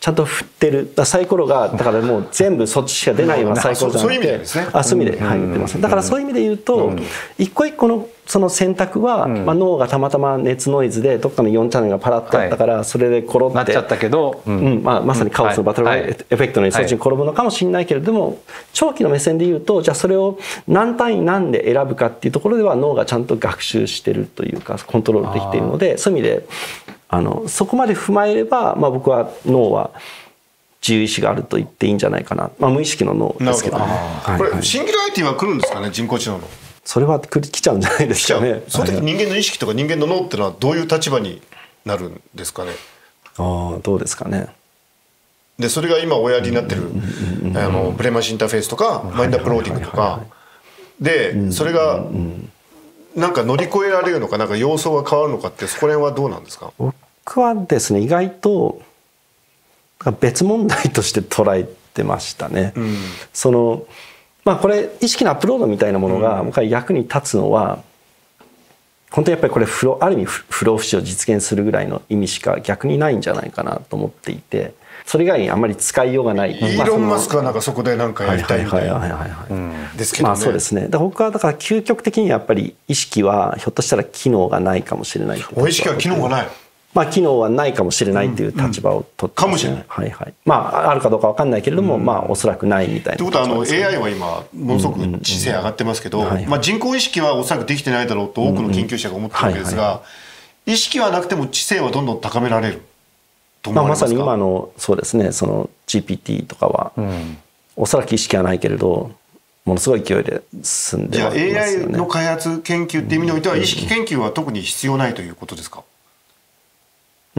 ちゃんと振ってるサイコロがだからもう全部そっちしか出ないようなサイコロじゃなくて、 そういう意味でですね。 そういう意味で入ってます。だからそういう意味で言うと、一個一個のその選択は、脳がたまたま熱ノイズでどっかの4チャンネルがパラッとあったから、それで転ってなっちゃったけど、 まさにカオスのバトルエフェクトのようにそっちに転ぶのかもしれないけれども、長期の目線で言うと、じゃあそれを何単位何で選ぶかっていうところでは脳がちゃんと学習してるというかコントロールできているので、そういう意味でそこまで踏まえれば、僕は脳は自由意志があると言っていいんじゃないかな、無意識の脳ですけどね。 これシンギュラリティは来るんですかね、人工知能の。 それは来ちゃうんじゃないですかね。 その時人間の意識とか人間の脳ってのはどういう立場になるんですかね。 どうですかね。 でそれが今おやりになってるブレマシンターフェースとかマインドアップローディングとかで、それがなんか乗り越えられるのか、なんか様相が変わるのかって、そこら辺はどうなんですか。 僕はですね、意外と別問題として捉えてましたね。これ意識のアップロードみたいなものが僕は役に立つのは、本当にやっぱりこれある意味不老不死を実現するぐらいの意味しか逆にないんじゃないかなと思っていて、それ以外にあんまり使いようがない。 イーロン・マスクはなんかそこで何かやりたいみたいなですけどね。 そうですね。僕はだから究極的にやっぱり意識はひょっとしたら機能がないかもしれない。 意識は機能がない。 機能はないかもしれないという立場を取って、 かもしれない。 あるかどうか分かんないけれども、おそらくないみたいな。 ということはAI は今ものすごく知性上がってますけど、人工意識はおそらくできてないだろうと多くの研究者が思ってるわけですが、意識はなくても知性はどんどん高められると思われますか。 まさに今のそうですね、その GPT とかは、おそらく意識はないけれどものすごい勢いで進んではいますよね。 じゃあ AI の開発研究っていう意味においては意識研究は特に必要ないということですか。 意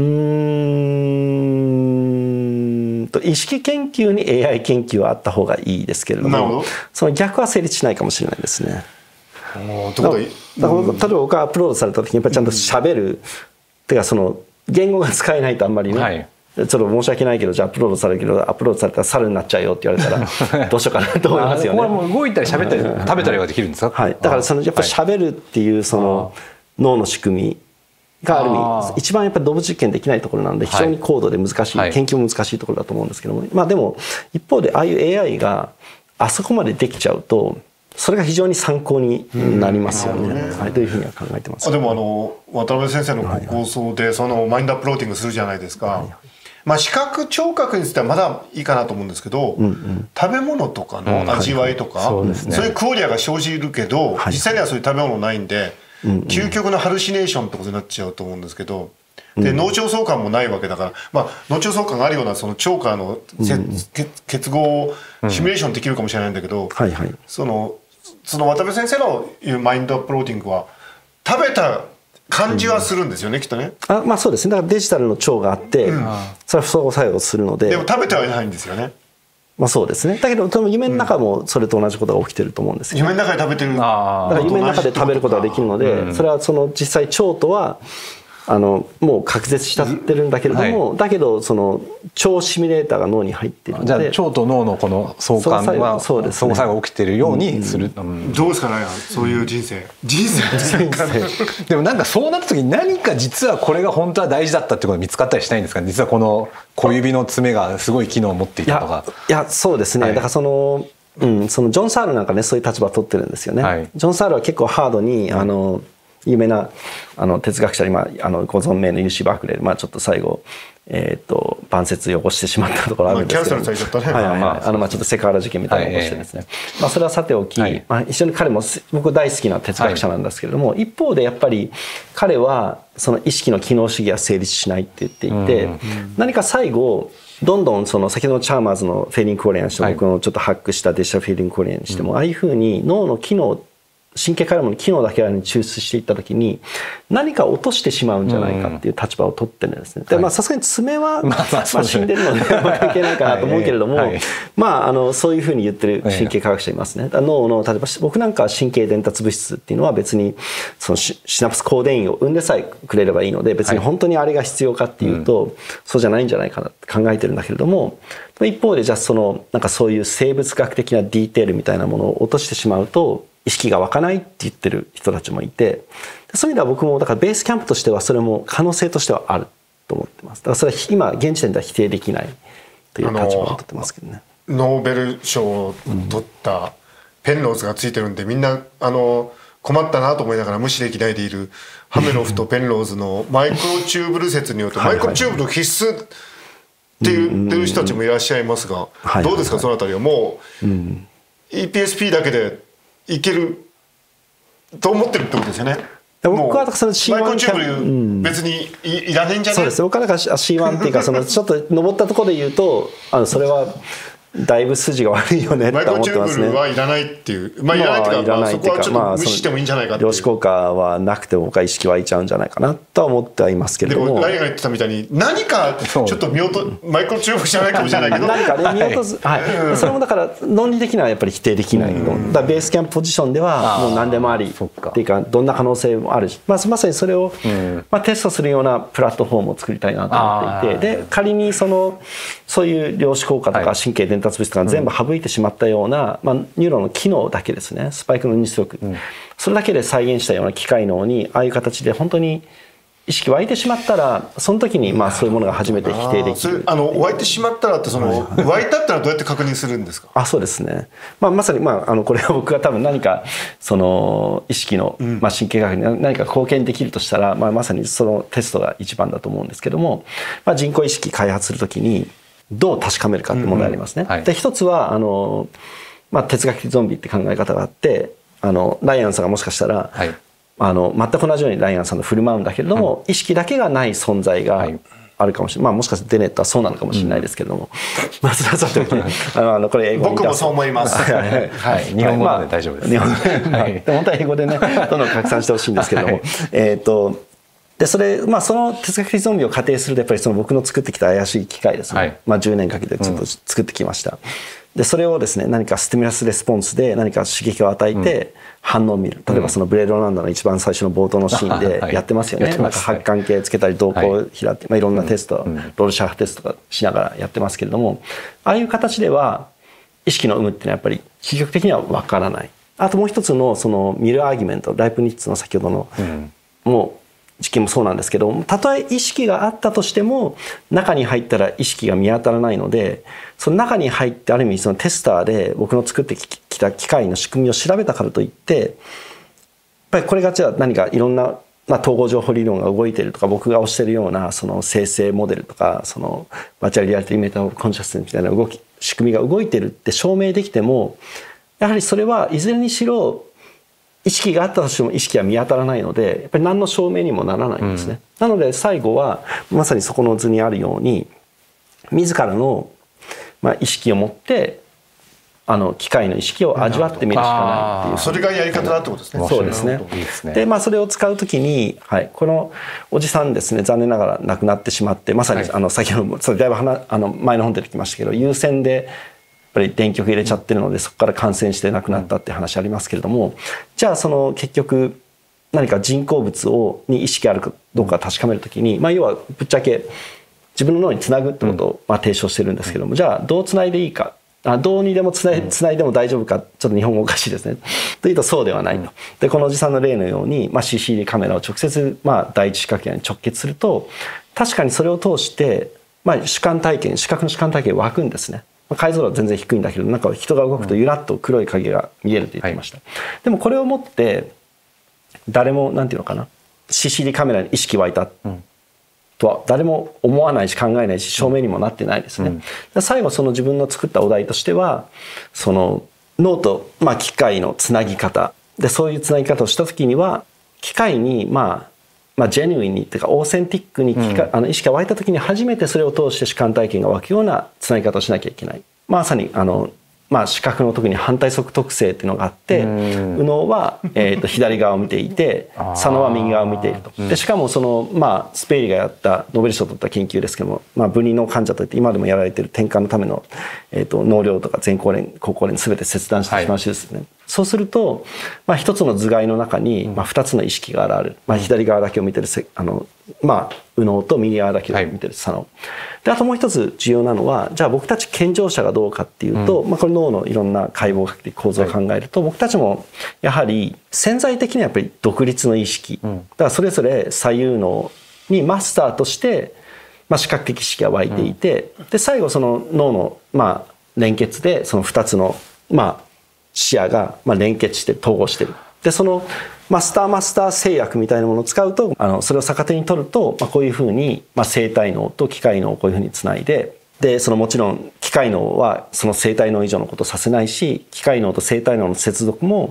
識研究に AI 研究はあった方がいいですけれども、その逆は成立しないかもしれないですね。例えば僕がアップロードされた時にやっぱりちゃんと喋る、てかその言語が使えないとあんまりね、ちょっと申し訳ないけど、じゃあアップロードされるけど、アップロードされたら猿になっちゃうよって言われたらどうしようかなと思いますよね。 これはもう動いたり喋ったり食べたりはできるんですか。 だからやっぱり喋るっていうその脳の仕組みがある意味一番やっぱり動物実験できないところなので、非常に高度で難しい、研究も難しいところだと思うんですけども、でも一方でああいう AI があそこまでできちゃうとそれが非常に参考になりますよね。というふうには考えてます。 でも渡辺先生のご構想でそのマインドアップローディングするじゃないですか。視覚聴覚についてはまだいいかなと思うんですけど、食べ物とかの味わいとか、そういうクオリアが生じるけど、実際にはそういう食べ物ないんで、究極のハルシネーションってことになっちゃうと思うんですけど、で脳腸相関もないわけだから、脳腸相関があるようなその腸からの結合をシミュレーションできるかもしれないんだけど、その渡辺先生の言うマインドアップローディングは食べた感じはするんですよね、きっとね。 そうですね。だからデジタルの腸があって、それは相互作用するので。 でも食べてはいないんですよね。 そうですね。だけど夢の中もそれと同じことが起きてると思うんですよ。 夢の中で食べてる。だから夢の中で食べることができるので、それはその実際腸とはもう隔絶しちゃってるんだけれども、だけどその腸シミュレーターが脳に入っているので、 じゃあ腸と脳のこの相関は相互作用が起きているようにする。 どうですかね、そういう人生でもなんかそうなった時に何か実はこれが本当は大事だったってことが見つかったりしないんですかね。実はこの小指の爪がすごい機能を持っていたとか。 いやそうですね。だからそのジョン・サールなんかね、そういう立場を取ってるんですよね。ジョン・サールは結構ハードに有名な哲学者でご存命のユーシー・バークレーで、ちょっと最後晩節汚してしまったところあるんですけど、ちょっとセクハラ事件みたいなのを起こしてですね、それはさておき、一緒に彼も僕大好きな哲学者なんですけれども、一方でやっぱり彼はその意識の機能主義は成立しないって言っていて、何か最後どんどんその先ほどのチャーマーズのフェーリング・コリアンにしても、僕のちょっとハックしたデジタルフェーリング・コリアンにしても、ああいうふうに脳の機能、神経回路の機能だけに抽出していった時に何か落としてしまうんじゃないかっていう立場を取ってるんですね。でさすがに爪は死んでるので関係ないかなと思うけれども、そういうふうに言ってる神経科学者いますね。脳の例えば僕なんかは神経伝達物質っていうのは別にそのシナプスコーデインを生んでさえくれればいいので、別に本当にあれが必要かっていうとそうじゃないんじゃないかなって考えてるんだけれども、一方でじゃあなんかそういう生物学的なディテールみたいなものを落としてしまうと意識が湧かないって言ってる人たちもいて、そういう意味では僕もだからベースキャンプとしてはそれも可能性としてはあると思ってます。だからそれは今現時点では否定できないという立場を取ってますけどね。 ノーベル賞を取ったペンローズがついてるんで、みんな困ったなと思いながら無視できないでいるハメロフとペンローズのマイクロチューブル説によってマイクロチューブル必須って言ってる人たちもいらっしゃいますが、どうですかそのあたりは。もう EPSP だけでいけると思ってるってことですよね。 僕はその C1 マイクロチューブル別にいらねえんじゃねえ。 そうです。僕はだから C1 っていうかちょっと登ったところで言うとそれはだいぶ筋が悪いよねって思ってますね。マイクロチューブルはいらないっていう、いらないっていうか、そこはちょっと無視してもいいんじゃないかっていう。量子効果はなくても僕は意識湧いちゃうんじゃないかなとは思ってはいますけれども。 でもライが言ってたみたいに何かちょっと見落とマイクロチューブルじゃないかもしれないけど何かね見落とす、それもだから論理的にはやっぱり否定できないの。だからベースキャンプポジションではもう何でもありっていうかどんな可能性もあるし、まさにそれをテストするようなプラットフォームを作りたいなと思っていて、で仮にそういう量子効果とか神経伝達物質が全部省いてしまったような、ニューロンの機能だけですね、スパイクの入出力、それだけで再現したような機械脳にああいう形で本当に意識湧いてしまったら、その時にそういうものが初めて否定できる。 湧いてしまったらって湧いたったらどうやって確認するんですか。 そうですね、まさにこれは僕が多分何か意識の神経学に何か貢献できるとしたら、まさにそのテストが一番だと思うんですけども、人工意識開発する時にどう確かめるかって問題ありますね。で一つは哲学的ゾンビって考え方があって、ライアンさんがもしかしたら、全く同じようにライアンさんの振る舞うんだけれども、意識だけがない存在があるかもしれない。もしかしてデネットはそうなのかもしれないですけれども、それはさておきこれ英語に僕もそう思います。 日本語で大丈夫です。 日本語で本当は英語でねどんどん拡散してほしいんですけれども、でその哲学的ゾンビを仮定するとやっぱり僕の作ってきた怪しい機械ですね、10年かけてちょっと作ってきました。でそれをですね何かスティミュラスレスポンスで何か刺激を与えて反応を見る。例えばブレードランダーの一番最初の冒頭のシーンでやってますよね。なんか発汗系つけたり瞳孔を開いて、いろんなテスト、ロルシャーフテストとかしながらやってますけれども、ああいう形では意識の有無っていうのはやっぱり究極的には分からない。あともう一つのミルアーギュメント、ライプニッツの先ほどのもう実験もそうなんですけど、たとえ意識があったとしても中に入ったら意識が見当たらないので、その中に入ってある意味テスターで僕の作ってきた機械の仕組みを調べたからといって、やっぱりこれがじゃあ何かいろんな、統合情報理論が動いているとか、僕が推しているような生成モデルとかバーチャルリアリティメーターコンシャスネスみたいな仕組みが動いているって証明できても、やはりそれはいずれにしろ意識があったとしても意識は見当たらないので、やっぱり何の証明にもならないんですね。なので最後はまさにそこの図にあるように自らの意識を持って機械の意識を味わってみるしかないっていう。 それがやり方だってことですね。 そうですね。でそれを使うときに、このおじさんですね、残念ながら亡くなってしまって、まさに先ほどだいぶ前の本出てきましたけど、優先でやっぱり電極入れちゃってるので、そこから感染して亡くなったって話ありますけれども、じゃあ結局何か人工物に意識あるかどうか確かめるときに、要はぶっちゃけ自分の脳につなぐってことを提唱してるんですけども、じゃあどうつないでいいか、どうにでもつないでも大丈夫か、ちょっと日本語おかしいですねというとそうではないと。でこのおじさんの例のように、CCD カメラを直接第一視覚野に直結すると、確かにそれを通して視覚の主観体験湧くんですね。解像度は全然低いんだけど、なんか人が動くとゆらっと黒い影が見えると言ってました。でもこれをもって誰もなんていうのかな、 CCD カメラに意識湧いたとは誰も思わないし考えないし、証明にもなってないですね。最後自分の作ったお題としては脳と機械のつなぎ方で、そういうつなぎ方をした時には機械にジェニュインにっていうかオーセンティックに意識が湧いた時に初めてそれを通して主観体験が湧くようなつなぎ方をしなきゃいけない。まさに視覚の特に反対側特性っていうのがあって、右脳は左側を見ていて左脳は右側を見ていると。でしかもスペイリがやったノーベル賞を取った研究ですけども、分離脳患者といって今でもやられている転換のための脳梁とか前後連後後連全て切断してしまう手術ですね。そうすると一つの頭蓋の中に二つの意識が現れる。左側だけを見てる右脳と右側だけを見てる左脳。であともう一つ重要なのは、じゃあ僕たち健常者がどうかっていうと、これ脳のいろんな解剖学的構造を考えると、僕たちもやはり潜在的にはやっぱり独立の意識、だからそれぞれ左右脳にマスターとして視覚的意識が湧いていて、で最後その脳の連結でその2つの視野が連結して統合してる。でそのマスター制約みたいなものを使うとそれを逆手に取ると、こういうふうに生体脳と機械脳をこういうふうにつないで、そのもちろん機械脳はその生体脳以上のことをさせないし、機械脳と生体脳の接続も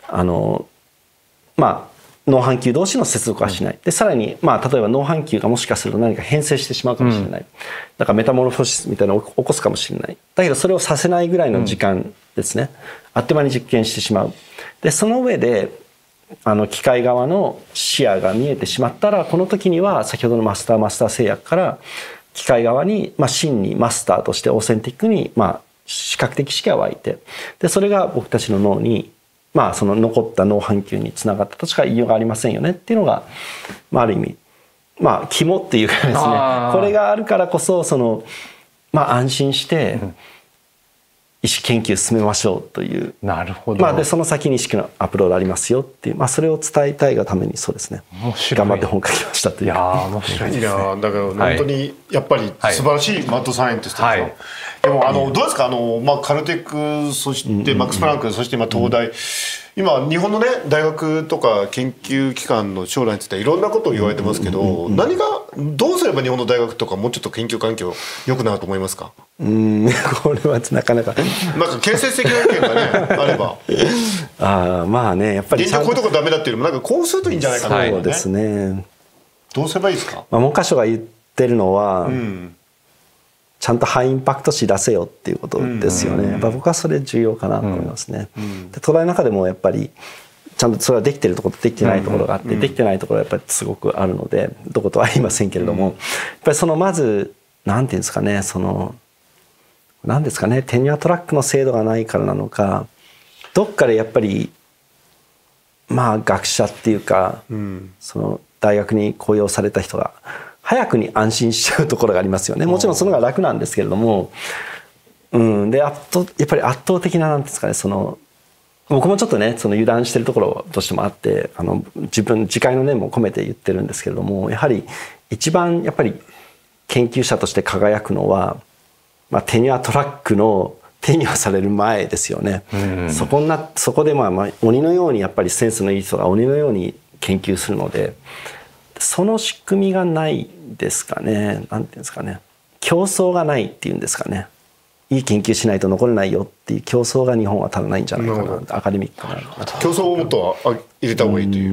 脳半球同士の接続はしない。でさらに例えば脳半球がもしかすると何か変性してしまうかもしれない。だからメタモルフォシスみたいなのを起こすかもしれない。だけどそれをさせないぐらいの時間ですね。あっという間に実験してしまう。でその上で機械側の視野が見えてしまったら、この時には先ほどのマスター制約から機械側に真にマスターとしてオーセンティックに視覚的意識が湧いて、でそれが僕たちの脳にその残った脳半球につながったとしか言いようがありませんよねっていうのが、ある意味肝っていうかですね、これがあるからこそ安心して意識研究進めましょうという。 なるほど。 でその先に意識のアプロードありますよっていう、それを伝えたいがためにそうですね、頑張って本書きましたという。 いや面白いですね。 だから本当にやっぱり素晴らしいマッドサイエンティストですよ。でもどうですかカルテック、そしてマックス・プランク、そして今東大、今日本のね大学とか研究機関の将来についていろんなことを言われてますけど、どうすれば日本の大学とかもうちょっと研究環境良くなると思いますか？ これはなかなか建設的な意見がねあればやっぱり現状こういうとこダメだっていうのもこうするといいんじゃないかなと、 そうですね。 どうすればいいですか？文科省が言ってるのは、ちゃんとハイインパクト値出せよっていうことですよね。僕はそれ重要かなと思いますね。で東大の中でもやっぱりちゃんとそれはできてるところとできてないところがあって、できてないところはやっぱりすごくあるのでどことは言いませんけれども、やっぱりまずなんていうんですかね、なんですかね、テニュアトラックの制度がないからなのか、どっかでやっぱり学者っていうか、その大学に雇用された人が早くに安心しちゃうところがありますよね。もちろんその方が楽なんですけれども、でやっぱり圧倒的ななんですかね、僕もちょっとね油断してるところどうしてもあって、自戒の念も込めて言ってるんですけれども、やはり一番やっぱり研究者として輝くのは、テニュアトラックのテニュアされる前ですよね。そこで鬼のようにやっぱりセンスのいい人が鬼のように研究するので、その仕組みがないですかね。なんていうんですかね、競争がないっていうんですかね。いい研究しないと残れないよっていう競争が日本は足らないんじゃないかな、アカデミックな競争をもっと入れた方がいいという。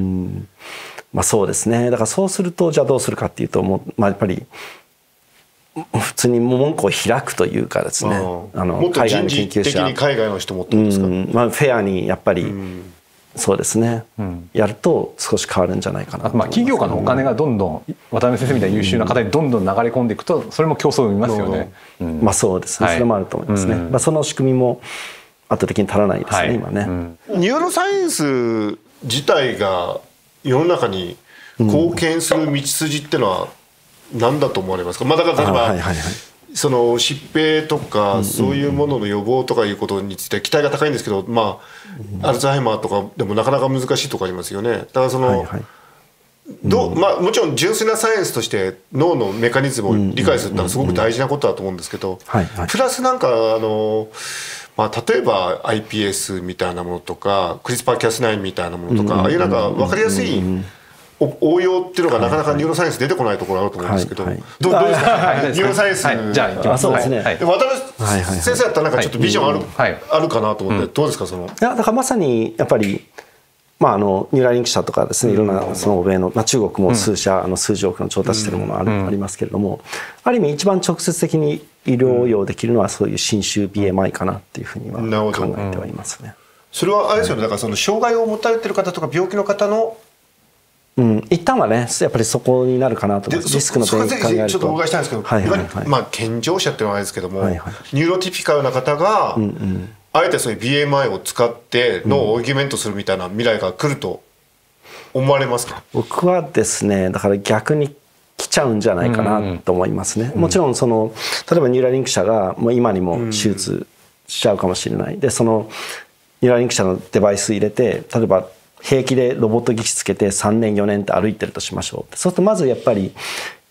そうですね。だからそうするとじゃあどうするかっていうと、やっぱり普通に門戸を開くというかですね、 もっと人事的に海外の人もってことですか？フェアにやっぱり、そうですね、やると少し変わるんじゃないかな。 企業家のお金がどんどん渡辺先生みたいな優秀な方にどんどん流れ込んでいくと、それも競争を生みますよね。 そうですね、それもあると思いますね。その仕組みも圧倒的に足らないですね、今ね。 ニューロサイエンス自体が世の中に貢献する道筋ってのは何だと思われますか？だから例えばその疾病とかそういうものの予防とかいうことについて期待が高いんですけど、アルツハイマーとかでもなかなか難しいとこありますよね。だからもちろん純粋なサイエンスとして脳のメカニズムを理解するってのはすごく大事なことだと思うんですけど、プラス例えば iPS みたいなものとかクリスパーキャス9みたいなものとか、ああいう分かりやすい応用っていうのがなかなかニューロサイエンス出てこないところあると思うんですけど、どうですかニューロサイエンス。 じゃあいきます。 そうですね。 渡辺先生だったらちょっとビジョンあるかなと思って、どうですかいやだからまさにやっぱりニューラリンク社とかですね、いろんなその欧米の、中国も数社数十億の調達しているものありますけれども、ある意味一番直接的に医療用できるのはそういう侵襲 BMI かなっていうふうには考えてはいますね。 それはあれですよね。だからその障害を持たれている方とか病気の方の一旦はねやっぱりそこになるかなと思います。リスクの点考えるとちょっとお伺いしたいんですけど、健常者っていうのはあれですけども、ニューロティピカルな方があえてそういう BMI を使って脳をオーギュメントするみたいな未来が来ると思われますか？ 僕はですね、だから逆に来ちゃうんじゃないかなと思いますね。もちろん例えばニューラリンク社がもう今にも手術しちゃうかもしれない。でニューラリンク社のデバイス入れて、例えば平気でロボット技師つけて3年4年って歩いてるとしましょう。そうするとまずやっぱり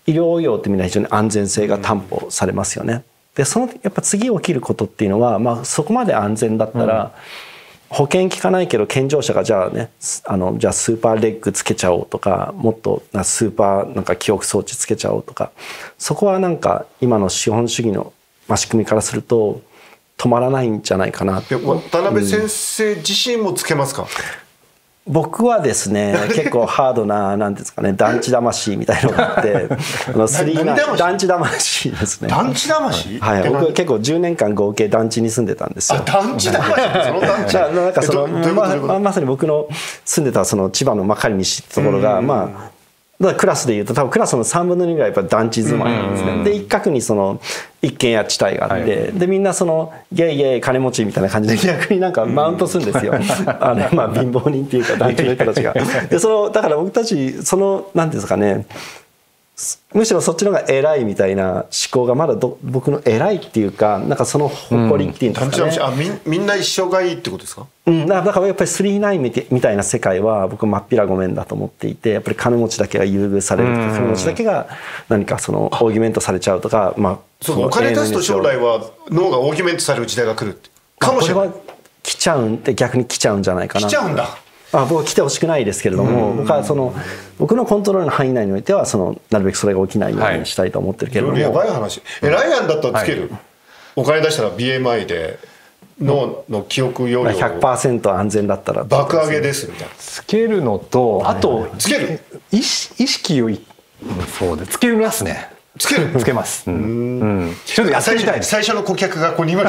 医療応用ってみんな非常に安全性が担保されますよね。でそのやっぱ次起きることっていうのは、まあ、そこまで安全だったら、保険効かないけど健常者がじゃあねじゃあスーパーレッグつけちゃおうとか、もっとスーパーなんか記憶装置つけちゃおうとか、そこはなんか今の資本主義の仕組みからすると止まらないんじゃないかな。 渡辺先生自身もつけますか？ 僕はですね結構ハードななんですかね、団地魂みたいなのがあって団地魂ですね。 団地魂？ はい、僕結構10年間合計団地に住んでたんですよ。 団地魂？その団地なんかそのまさに僕の住んでたその千葉の幕張西ってところが、まあだからクラスでいうと多分クラスの3分の2ぐらいやっぱ団地住まいなんですね。で一角にその一軒家地帯があって、でみんなそのゲイゲイ金持ちみたいな感じで逆になんかマウントするんですよ。まあ貧乏人っていうか団地の人たちが。でだから僕たちそのなんていうんですかね、むしろそっちの方が偉いみたいな思考がまだ僕の偉いっていうか、なんかその誇りっていうんですかね。 みんな一緒がいいってことですか？ だからやっぱり39みたいな世界は僕真っ平ごめんだと思っていて、やっぱり金持ちだけが優遇されるとか、金持ちだけが何かそのオーギュメントされちゃうとか、まあそうお金出すと将来は脳がオーギュメントされる時代が来るってかもしれない。 これは来ちゃうんで逆に来ちゃうんじゃないかな。 来ちゃうんだ。 僕は来てほしくないですけれども、僕は僕のコントロールの範囲内においてはなるべくそれが起きないようにしたいと思ってるけれども、 やばい話。ライアンだったらつける、お金出したら BMI で脳の記憶容量 100% 安全だったら爆上げですみたいな。 つけるのと、あとつける意識をそうでつけますね。 つけるつけます。ちょっとやってみたい。 最初の顧客がここにいました。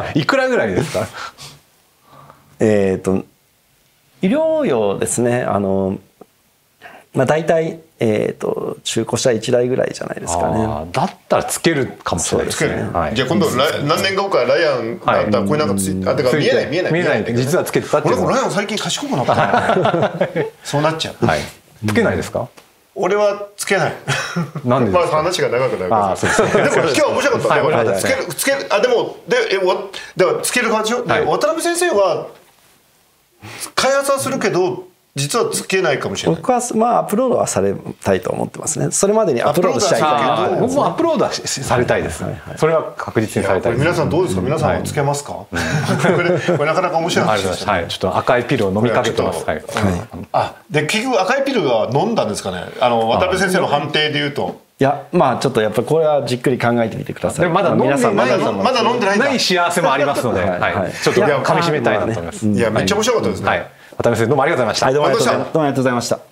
いくらぐらいですか？ 医療用ですね。まあ大体中古車1台ぐらいじゃないですかね。 だったらつけるかもしれないですね。 じゃあ今度何年後かライアンだったらこれなんかだから見えない実はつけてたっていう。 俺もライアン最近賢くなったそうなっちゃう。 つけないですか？ 俺はつけない。 なんで？ まあ話が長くなるから。でも今日は面白かった。つけるでもだからつける側でしょ。渡辺先生は開発はするけど実はつけないかもしれない。 僕はまあアップロードはされたいと思ってますね。それまでにアップロードしたいから。 僕もアップロードはされたいです。それは確実にされたいです。 皆さんどうですか？皆さんはつけますか？これなかなか面白い話ですね。 ちょっと赤いピルを飲みかけてます。 で結局赤いピルは飲んだんですかね。渡辺先生の判定でいうと。 いやまあちょっとやっぱりこれはじっくり考えてみてください。 でもまだ飲んでない幸せもありますので、ちょっと噛み締めたいなと思います。 いやめっちゃ面白かったですね。 渡辺先生どうもありがとうございました。 どうもありがとうございました。